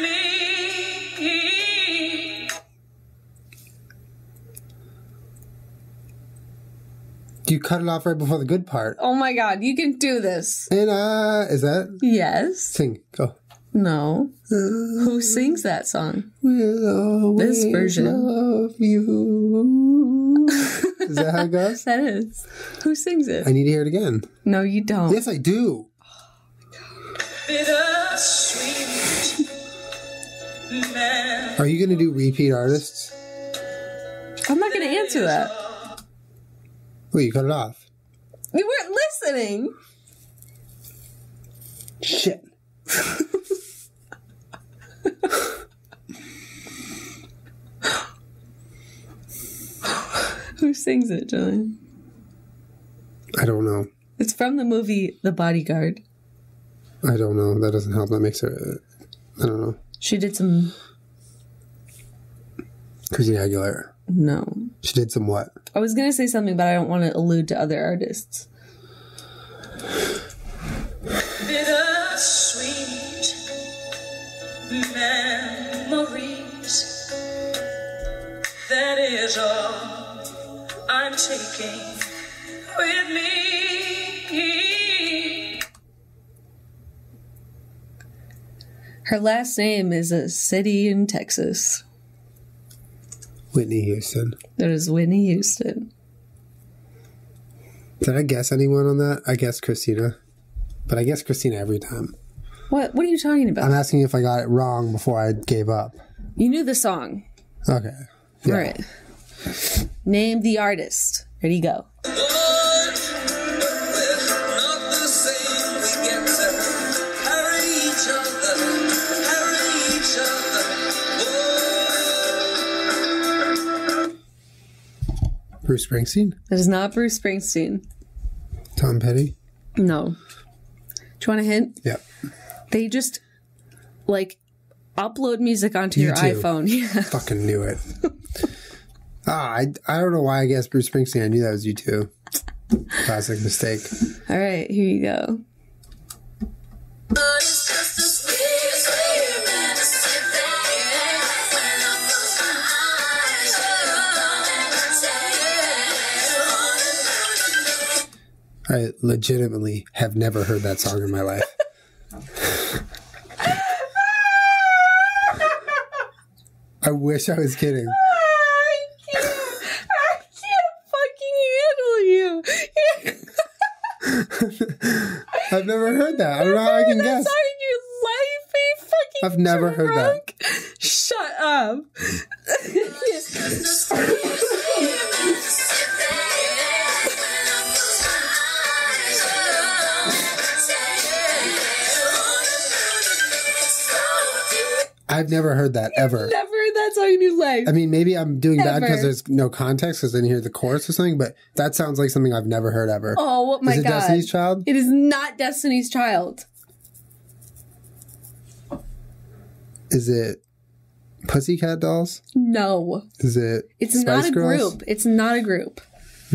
me. You cut it off right before the good part. Oh my god, you can do this. And is that? Yes. Sing. Go. No. Who sings that song? We'll This always version. love you. Is that how it goes? That is. Who sings it? I need to hear it again. No, you don't. Yes, I do. Bittersweet memories. Are you going to do repeat artists? I'm not going to answer that. Wait, you cut it off. You weren't listening. Shit. Who sings it, Julian? I don't know. It's from the movie The Bodyguard. I don't know. That doesn't help. That makes it... I don't know. She did some... Christina Aguilera. No. She did some what? I was going to say something, but I don't want to allude to other artists. Bittersweet memories. That is all I'm taking with me. Her last name is a city in Texas. Whitney Houston. That is Whitney Houston. Did I guess anyone on that? I guess Christina. But I guess Christina every time. What are you talking about? I'm asking if I got it wrong before I gave up. You knew the song. Okay. Yeah. All right. Name the artist. Ready, go. Bruce Springsteen? That is not Bruce Springsteen. Tom Petty? No. Do you want a hint? Yeah. They just, upload music onto your YouTube. iPhone. Yeah. Fucking knew it. I don't know why I guessed Bruce Springsteen. I knew that was you too. Classic mistake. All right, here you go. I legitimately have never heard that song in my life. I wish I was kidding. I can't fucking handle you. I've never heard that. I don't know how I can guess. That's in your life, you fucking I've never heard that. drunk. Shut up. I've never heard that ever. Never heard that song in your life. I mean, maybe I'm doing bad Ever. because there's no context because I didn't hear the chorus or something, but that sounds like something I've never heard ever. Oh my Is it god. Destiny's Child? It is not Destiny's Child. Is it Pussycat Dolls? No. Is it It's Spice not a Girls? group. It's not a group.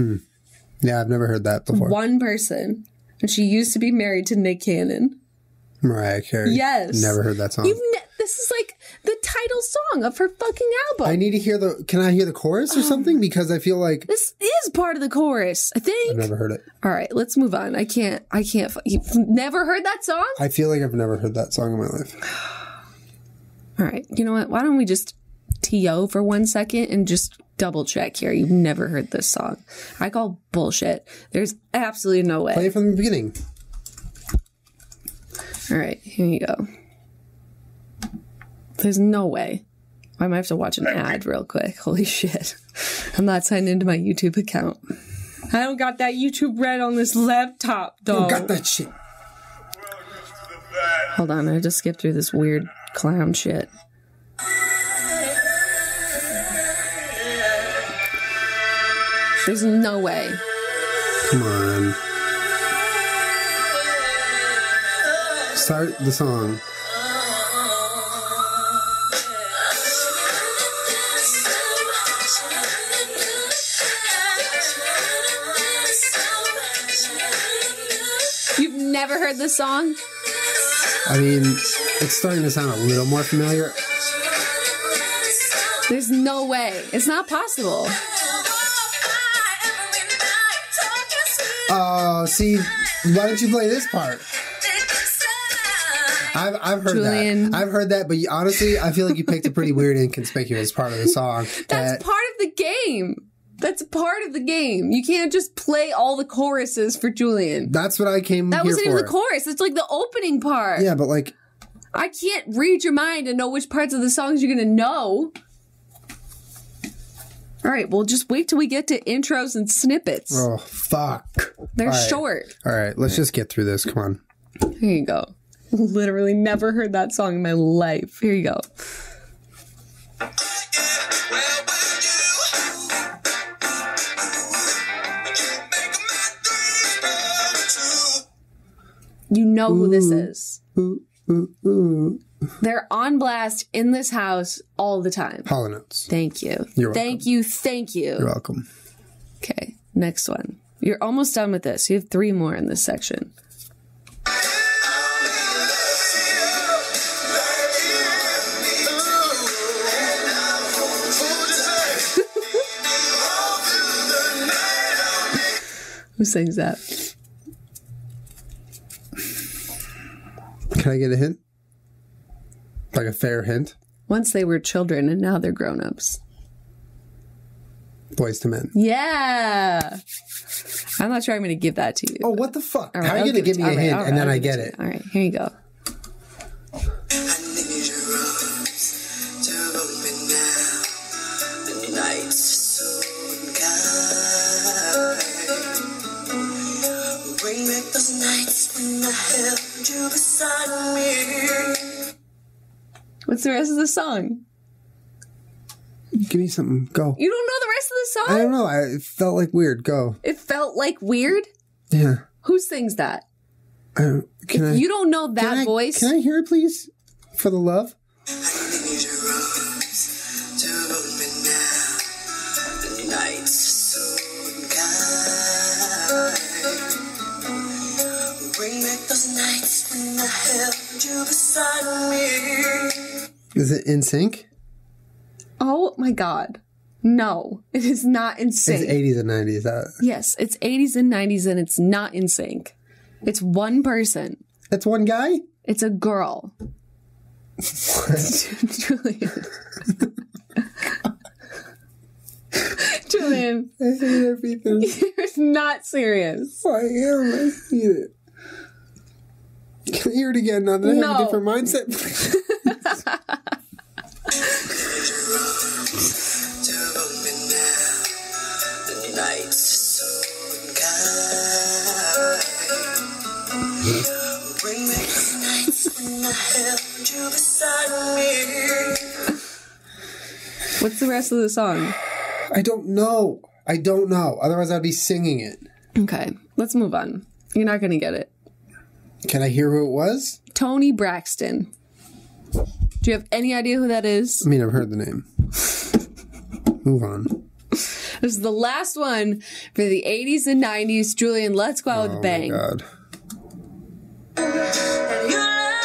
Yeah, I've never heard that before. One person. And she used to be married to Nick Cannon. Mariah Carey. Yes. Never heard that song. This is like the title song of her fucking album. I need to hear can I hear the chorus or something? Because I feel like this is part of the chorus, I think. I've never heard it. All right, let's move on. I can't. You've never heard that song? I feel like I've never heard that song in my life. All right, you know what? Why don't we just TO for 1 second and just double check here. You've never heard this song. I call bullshit. There's absolutely no way. Play it from the beginning. All right, here you go. There's no way. I might have to watch an ad real quick. Holy shit. I'm not signed into my YouTube account. I don't got that YouTube Red on this laptop, though. You got that shit. Hold on, I just skipped through this weird clown shit. There's no way. Come on. Start the song. You've never heard this song? I mean, it's starting to sound a little more familiar. There's no way. It's not possible. Oh, see, why don't you play this part? I've heard Julien. that. I've heard that, but honestly, I feel like you picked a pretty weird, inconspicuous part of the song. That's part of the game. That's part of the game. You can't just play all the choruses for Julien. That's what I came here for. That wasn't even the chorus. It's like the opening part. Yeah, but like... I can't read your mind and know which parts of the songs you're going to know. All right, well, just wait till we get to intros and snippets. Oh, fuck. They're short. All right, let's just get through this. Come on. Here you go. Literally never heard that song in my life. Here you go. You know who this is. They're on blast in this house all the time. Hall & Oates. Thank you. You're welcome. Thank you. Thank you. You're welcome. Okay, next one. You're almost done with this. You have 3 more in this section. Who sings that? Can I get a hint? Like a fair hint? Once they were children and now they're grown-ups. Boys to Men. Yeah. I'm not sure I'm going to give that to you. Oh, what the fuck? Right, How are you going to give me a hint and then I get it? All right, here you go. What's the rest of the song? Give me something. Go. You don't know the rest of the song? I don't know. It felt like weird. Go. It felt like weird? Yeah. Who sings that? You don't know that voice. Can I hear it, please? For the love? Is it in sync? Oh my god. No, it is not in sync. It's 80s and 90s. Yes, it's 80s and 90s and it's not in sync. It's one person. That's one guy? It's a girl. Julien. Julien. I hate everything. You're not serious. I am. I hate it. Can I hear it again now that I have a different mindset? What's the rest of the song? I don't know. Otherwise, I'd be singing it. Okay, let's move on. You're not going to get it. Can I hear who it was? Toni Braxton. Do you have any idea who that is? I mean, I've heard the name. Move on. This is the last one for the 80s and 90s. Julien, let's go out with a bang. Oh, my God.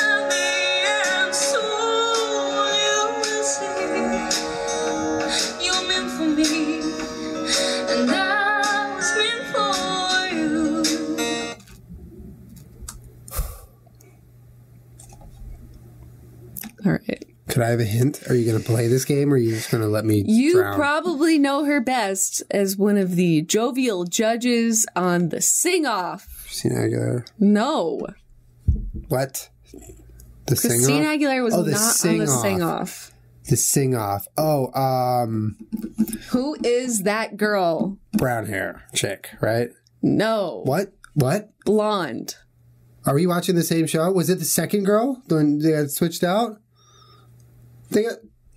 All right. Could I have a hint? Are you going to play this game or are you just going to let me drown? Probably know her best as one of the jovial judges on the Sing-Off. Christina Aguilera? No. What? The Sing-Off? Christina Aguilera was not on the Sing-Off. The Sing-Off. Oh, Who is that girl? brown hair chick, right? No. What? Blonde. Are we watching the same show? Was it the second girl when they got switched out? It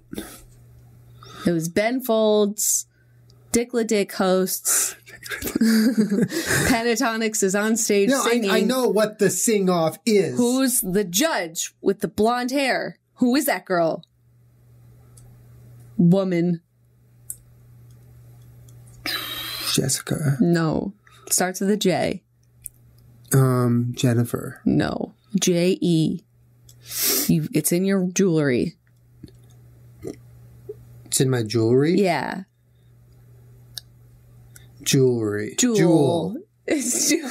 was Ben Folds, Dick LaDick hosts. Pentatonics is on stage singing. I know what the Sing-Off is. Who's the judge with the blonde hair? Who is that girl? Woman. Jessica. No. Starts with a J. Jennifer. No. J-E. It's in your jewelry. It's in my jewelry? Yeah. Jewelry. Jewel. It's Jewel.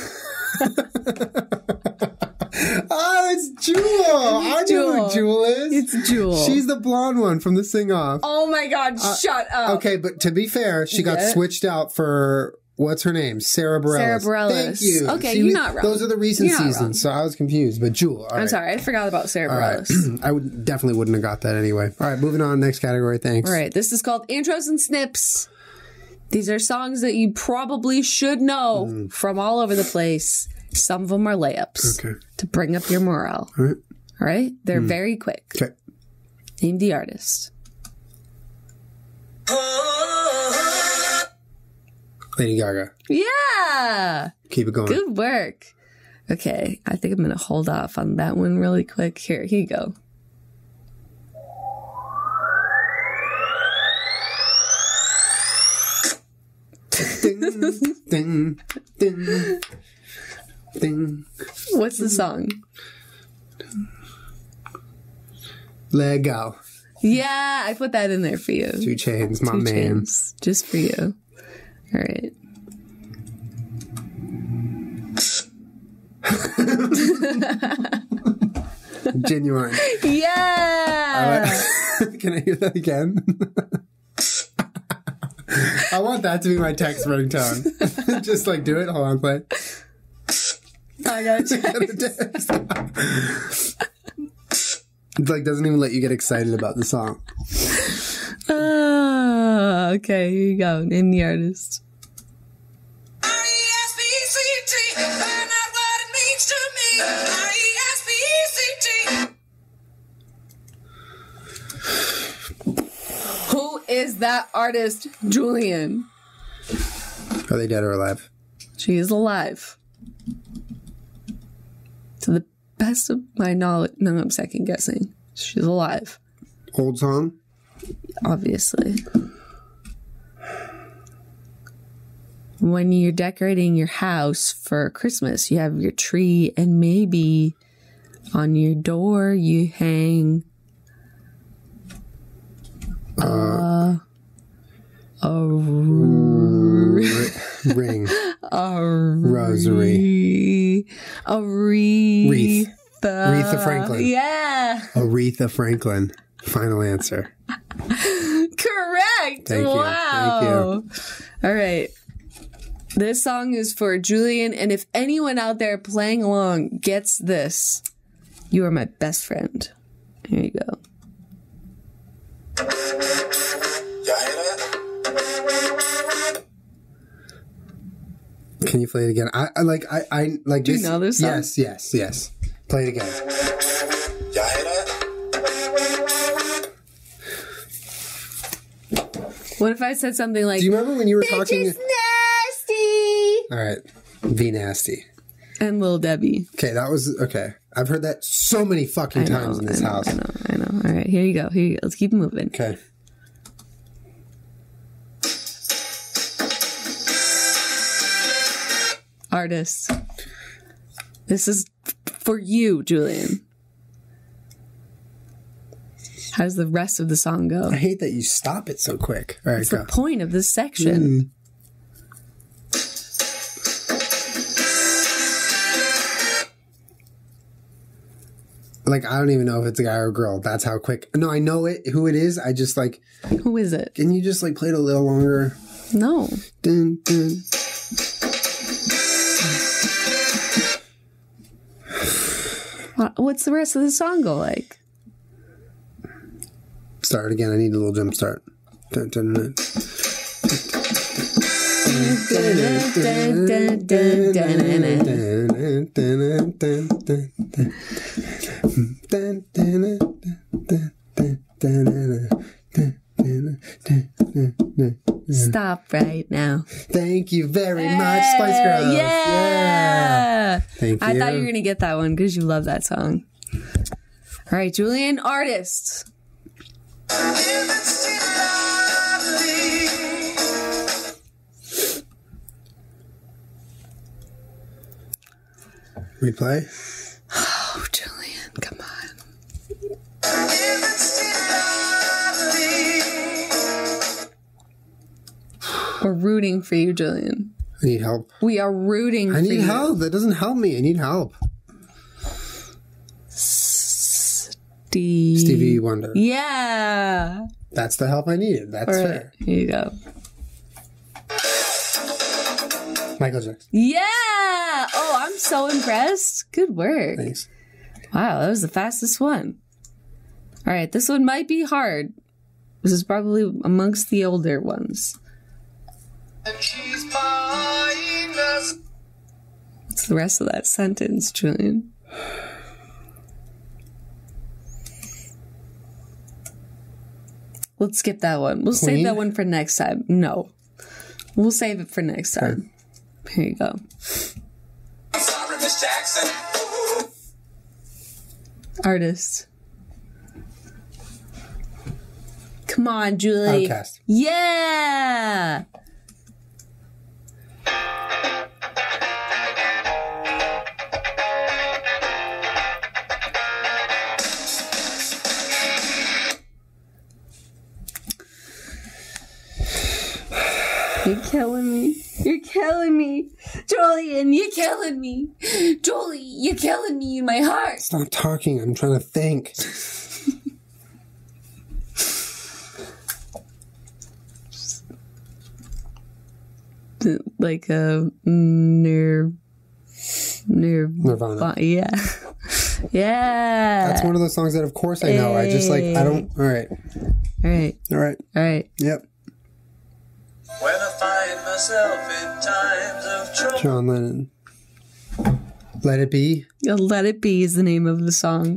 Oh, it's Jewel. I know who Jewel is. It's Jewel. She's the blonde one from the Sing-Off. Oh my God, shut up. Okay, but to be fair, she got switched out for, what's her name? Sarah Bareilles. Sarah Bareilles. Thank you. Okay, you're not wrong. Those are the recent seasons, so I was confused. But Jewel, all right. I'm sorry, I forgot about Sarah Bareilles. Right. I definitely wouldn't have got that anyway. All right, moving on. Next category, thanks. All right, this is called Intros and Snips. These are songs that you probably should know from all over the place. Some of them are layups to bring up your morale. All right. All right? They're very quick. Okay. Name the artist. Lady Gaga. Yeah! Keep it going. Good work. Okay, I think I'm going to hold off on that one really quick. Here you go. Ding, ding, ding, ding. What's the song? Let go. Yeah, I put that in there for you. 2 Chainz, my 2 man. Chainz, just for you. All right. Genuine. Yeah! Can I hear that again? I want that to be my text ringtone. Just like do it. Hold on, play. I got It like doesn't even let you get excited about the song. Okay, here you go. Name the artist. R-E-S-P-E-C-T. Find out what it means to me. R-E-S-P-E-C-T. Who is that artist, Julian? Are they dead or alive? She is alive. To the best of my knowledge. No, I'm second guessing. She's alive. Old song? Obviously. When you're decorating your house for Christmas, you have your tree, and maybe on your door you hang a ring. A Rosary. A wreath. Aretha Franklin. Yeah. Aretha Franklin. Final answer. Correct. Thank you. Wow. Thank you. All right. This song is for Julian, and if anyone out there playing along gets this, you are my best friend. Here you go. Y'all hear that? Can you play it again? I like Do you this. know this song? Yes. Play it again. Y'all hear that? What if I said something like, Do you remember when you were "Bitch talking? is nasty," All right, V Nasty. and Lil Debbie? Okay, that was okay. I've heard that so many fucking times in this house. I know. All right, here you go. Let's keep moving. Okay. Artist. This is for you, Julian. How does the rest of the song go? I hate that you stop it so quick. All right, It's go. the point of this section. Like, I don't even know if it's a guy or a girl. That's how quick. No, I know who it is. I just, like... Who is it? Can you just, like, play it a little longer? No. Dun, dun. What's the rest of the song go like? Start again. I need a little jump start. Dun, dun, dun. Stop right now. Thank you very much, Spice Girls. Yeah. Thank you. I thought you were going to get that one because you love that song. All right, Julien, artist. Replay. Oh, Julien, come on. We're rooting for you, Julien. I need help. We are rooting for you. I need help. That doesn't help me. I need help. Stevie Wonder. Yeah. That's the help I needed. That's All right, fair. here you go. Michael Jackson. Yeah. Oh, I'm so impressed. Good work. Thanks. Wow, that was the fastest one. All right, this one might be hard. This is probably amongst the older ones. And she's buying us. What's the rest of that sentence, Julien? Let's skip that one. We'll save Queen? that one for next time. No. We'll save it for next time. Here you go. I'm sorry, Miss Jackson. Artist. Come on, Julie. Outcast. Yeah. You're killing me. You're killing me. Julien, you're killing me. Julie, you're killing me in my heart. Stop talking. I'm trying to think. Like a Nirvana. Yeah. Yeah. That's one of those songs that, of course, I know. I just, like, I don't. All right. All right. All right. All right. Yep. When I find myself in times of trouble. John Lennon. Let It Be. Let It Be is the name of the song.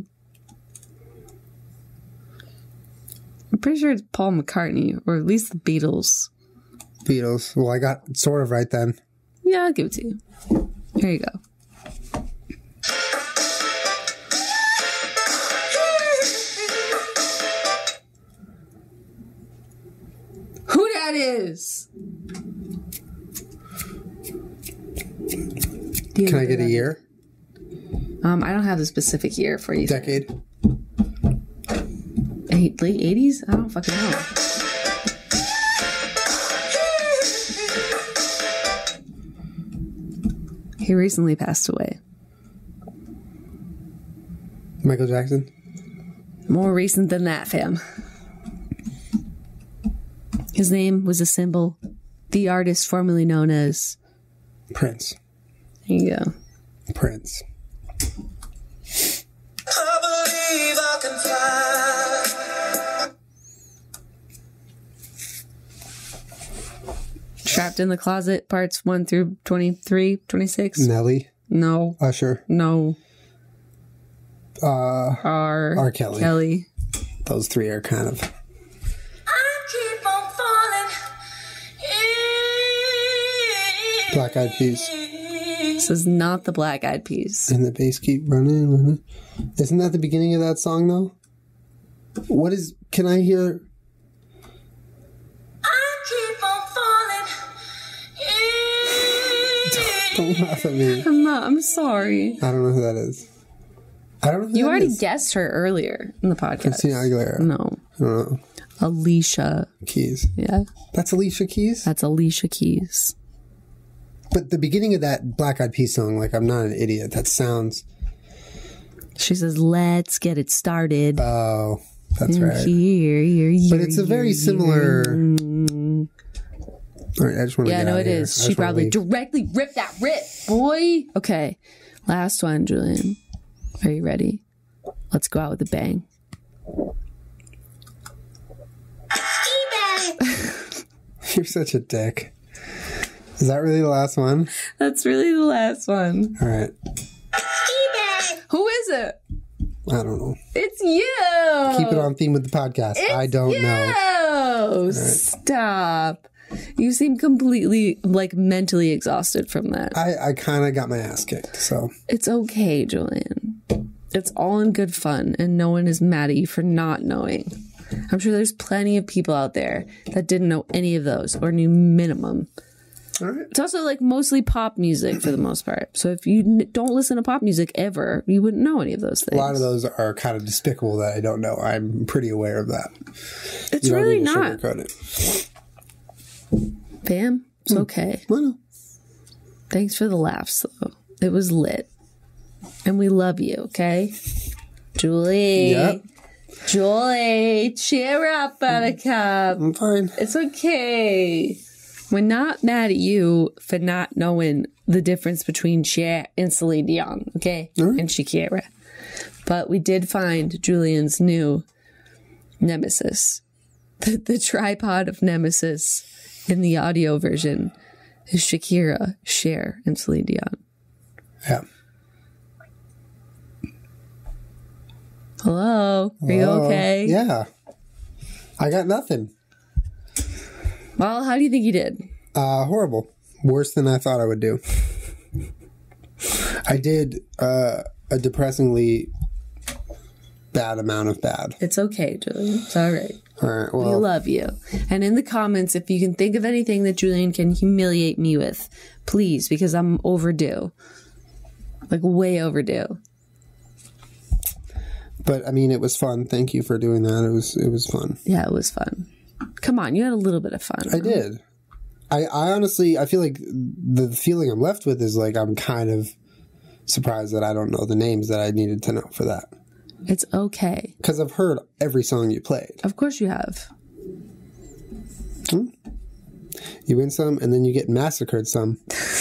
I'm pretty sure it's Paul McCartney, or at least the Beatles. Beatles. Well, I got sort of right then. Yeah, I'll give it to you. Here you go. Who that is? Can I get a year? I don't have the specific year for you. Decade? Late 80s? I don't fucking know. He recently passed away. Michael Jackson? More recent than that, fam. His name was a symbol. The artist formerly known as... Prince. There you go. Prince. I believe I can fly. Trapped in the Closet, parts 1 through 23, 26. Nelly? No. Usher? No. R. Kelly. Kelly. Those three are kind of... I keep on falling. Black Eyed Peas. This is not the Black Eyed Peas. And the bass keep running. Isn't that the beginning of that song, though? What is... Can I hear... I keep on falling. Don't laugh at me. I'm sorry. I don't know who that is. I don't know who You that already is. guessed her earlier in the podcast. Christina Aguilera. No. I don't know. Alicia. Keys. Yeah. That's Alicia Keys? That's Alicia Keys. But the beginning of that Black Eyed Peas song, like, I'm not an idiot. That sounds... She says, let's get it started. Oh, that's right. But it's a very similar... All right, I just want to get out it of here. is. She probably directly ripped that rip, boy. Okay, last one, Julien. Are you ready? Let's go out with a bang. You're such a dick. Is that really the last one? That's really the last one. All right. Who is it? I don't know. It's you. Keep it on theme with the podcast. I don't know. Right. Stop. You seem completely, mentally exhausted from that. I kind of got my ass kicked, so. It's okay, Julien. It's all in good fun, and no one is mad at you for not knowing. I'm sure there's plenty of people out there that didn't know any of those, or knew minimum. All right. It's also mostly pop music for the most part. So if you don't listen to pop music ever, you wouldn't know any of those things. A lot of those are kind of despicable that I don't know. I'm pretty aware of that. It's really not. Sugarcoat it. Bam. It's okay. Well, Thanks for the laughs, though. It was lit. And we love you, okay? Julie. Yep. Julie, cheer up, Buttercup. I'm fine. It's okay. We're not mad at you for not knowing the difference between Cher and Celine Dion, okay? Right. And Shakira. But we did find Julian's new nemesis. The tripod of nemesis in the audio version is Shakira, Cher, and Celine Dion. Yeah. Hello? Are you okay? Yeah. I got nothing. Well, how do you think you did? Horrible. Worse than I thought I would do. I did a depressingly bad amount of bad. It's okay, Julian. It's all right. All right, We well, love you. And in the comments, if you can think of anything that Julian can humiliate me with, please, because I'm overdue. Way overdue. but I mean, it was fun. Thank you for doing that. It was fun. Yeah, it was fun. Come on, you had a little bit of fun. I did. I honestly, I feel like the feeling I'm left with is I'm kind of surprised that I don't know the names that I needed to know for that. It's okay. Because I've heard every song you played. Of course you have. You win some, and then you get massacred some.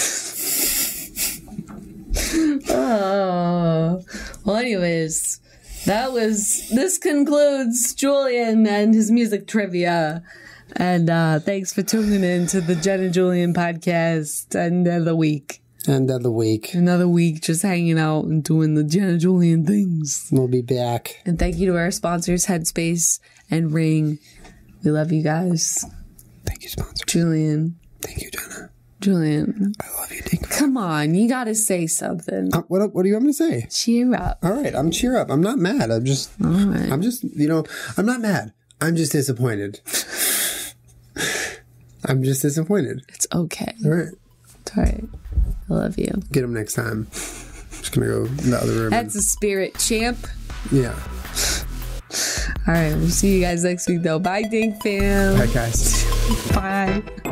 Oh. Well, anyways, this concludes Julian and his music trivia. And thanks for tuning in to the Jenna Julien Podcast. Another week. Another week just hanging out and doing the Jenna Julien things. We'll be back. And thank you to our sponsors, Headspace and Ring. We love you guys. Thank you, sponsor. Julian. Thank you, Jenna. Julian. I love you, Dick. Come on, you gotta say something. What do you want me to say? Cheer up. All right, I'm cheer up. I'm not mad. I'm just, I'm not mad. I'm just disappointed. I'm just disappointed. It's okay. All right. It's all right. I love you. Get him next time. Just gonna go in the other room. That's a spirit, champ. Yeah. All right, we'll see you guys next week, though. Bye, Dink fam. Bye, guys. Bye.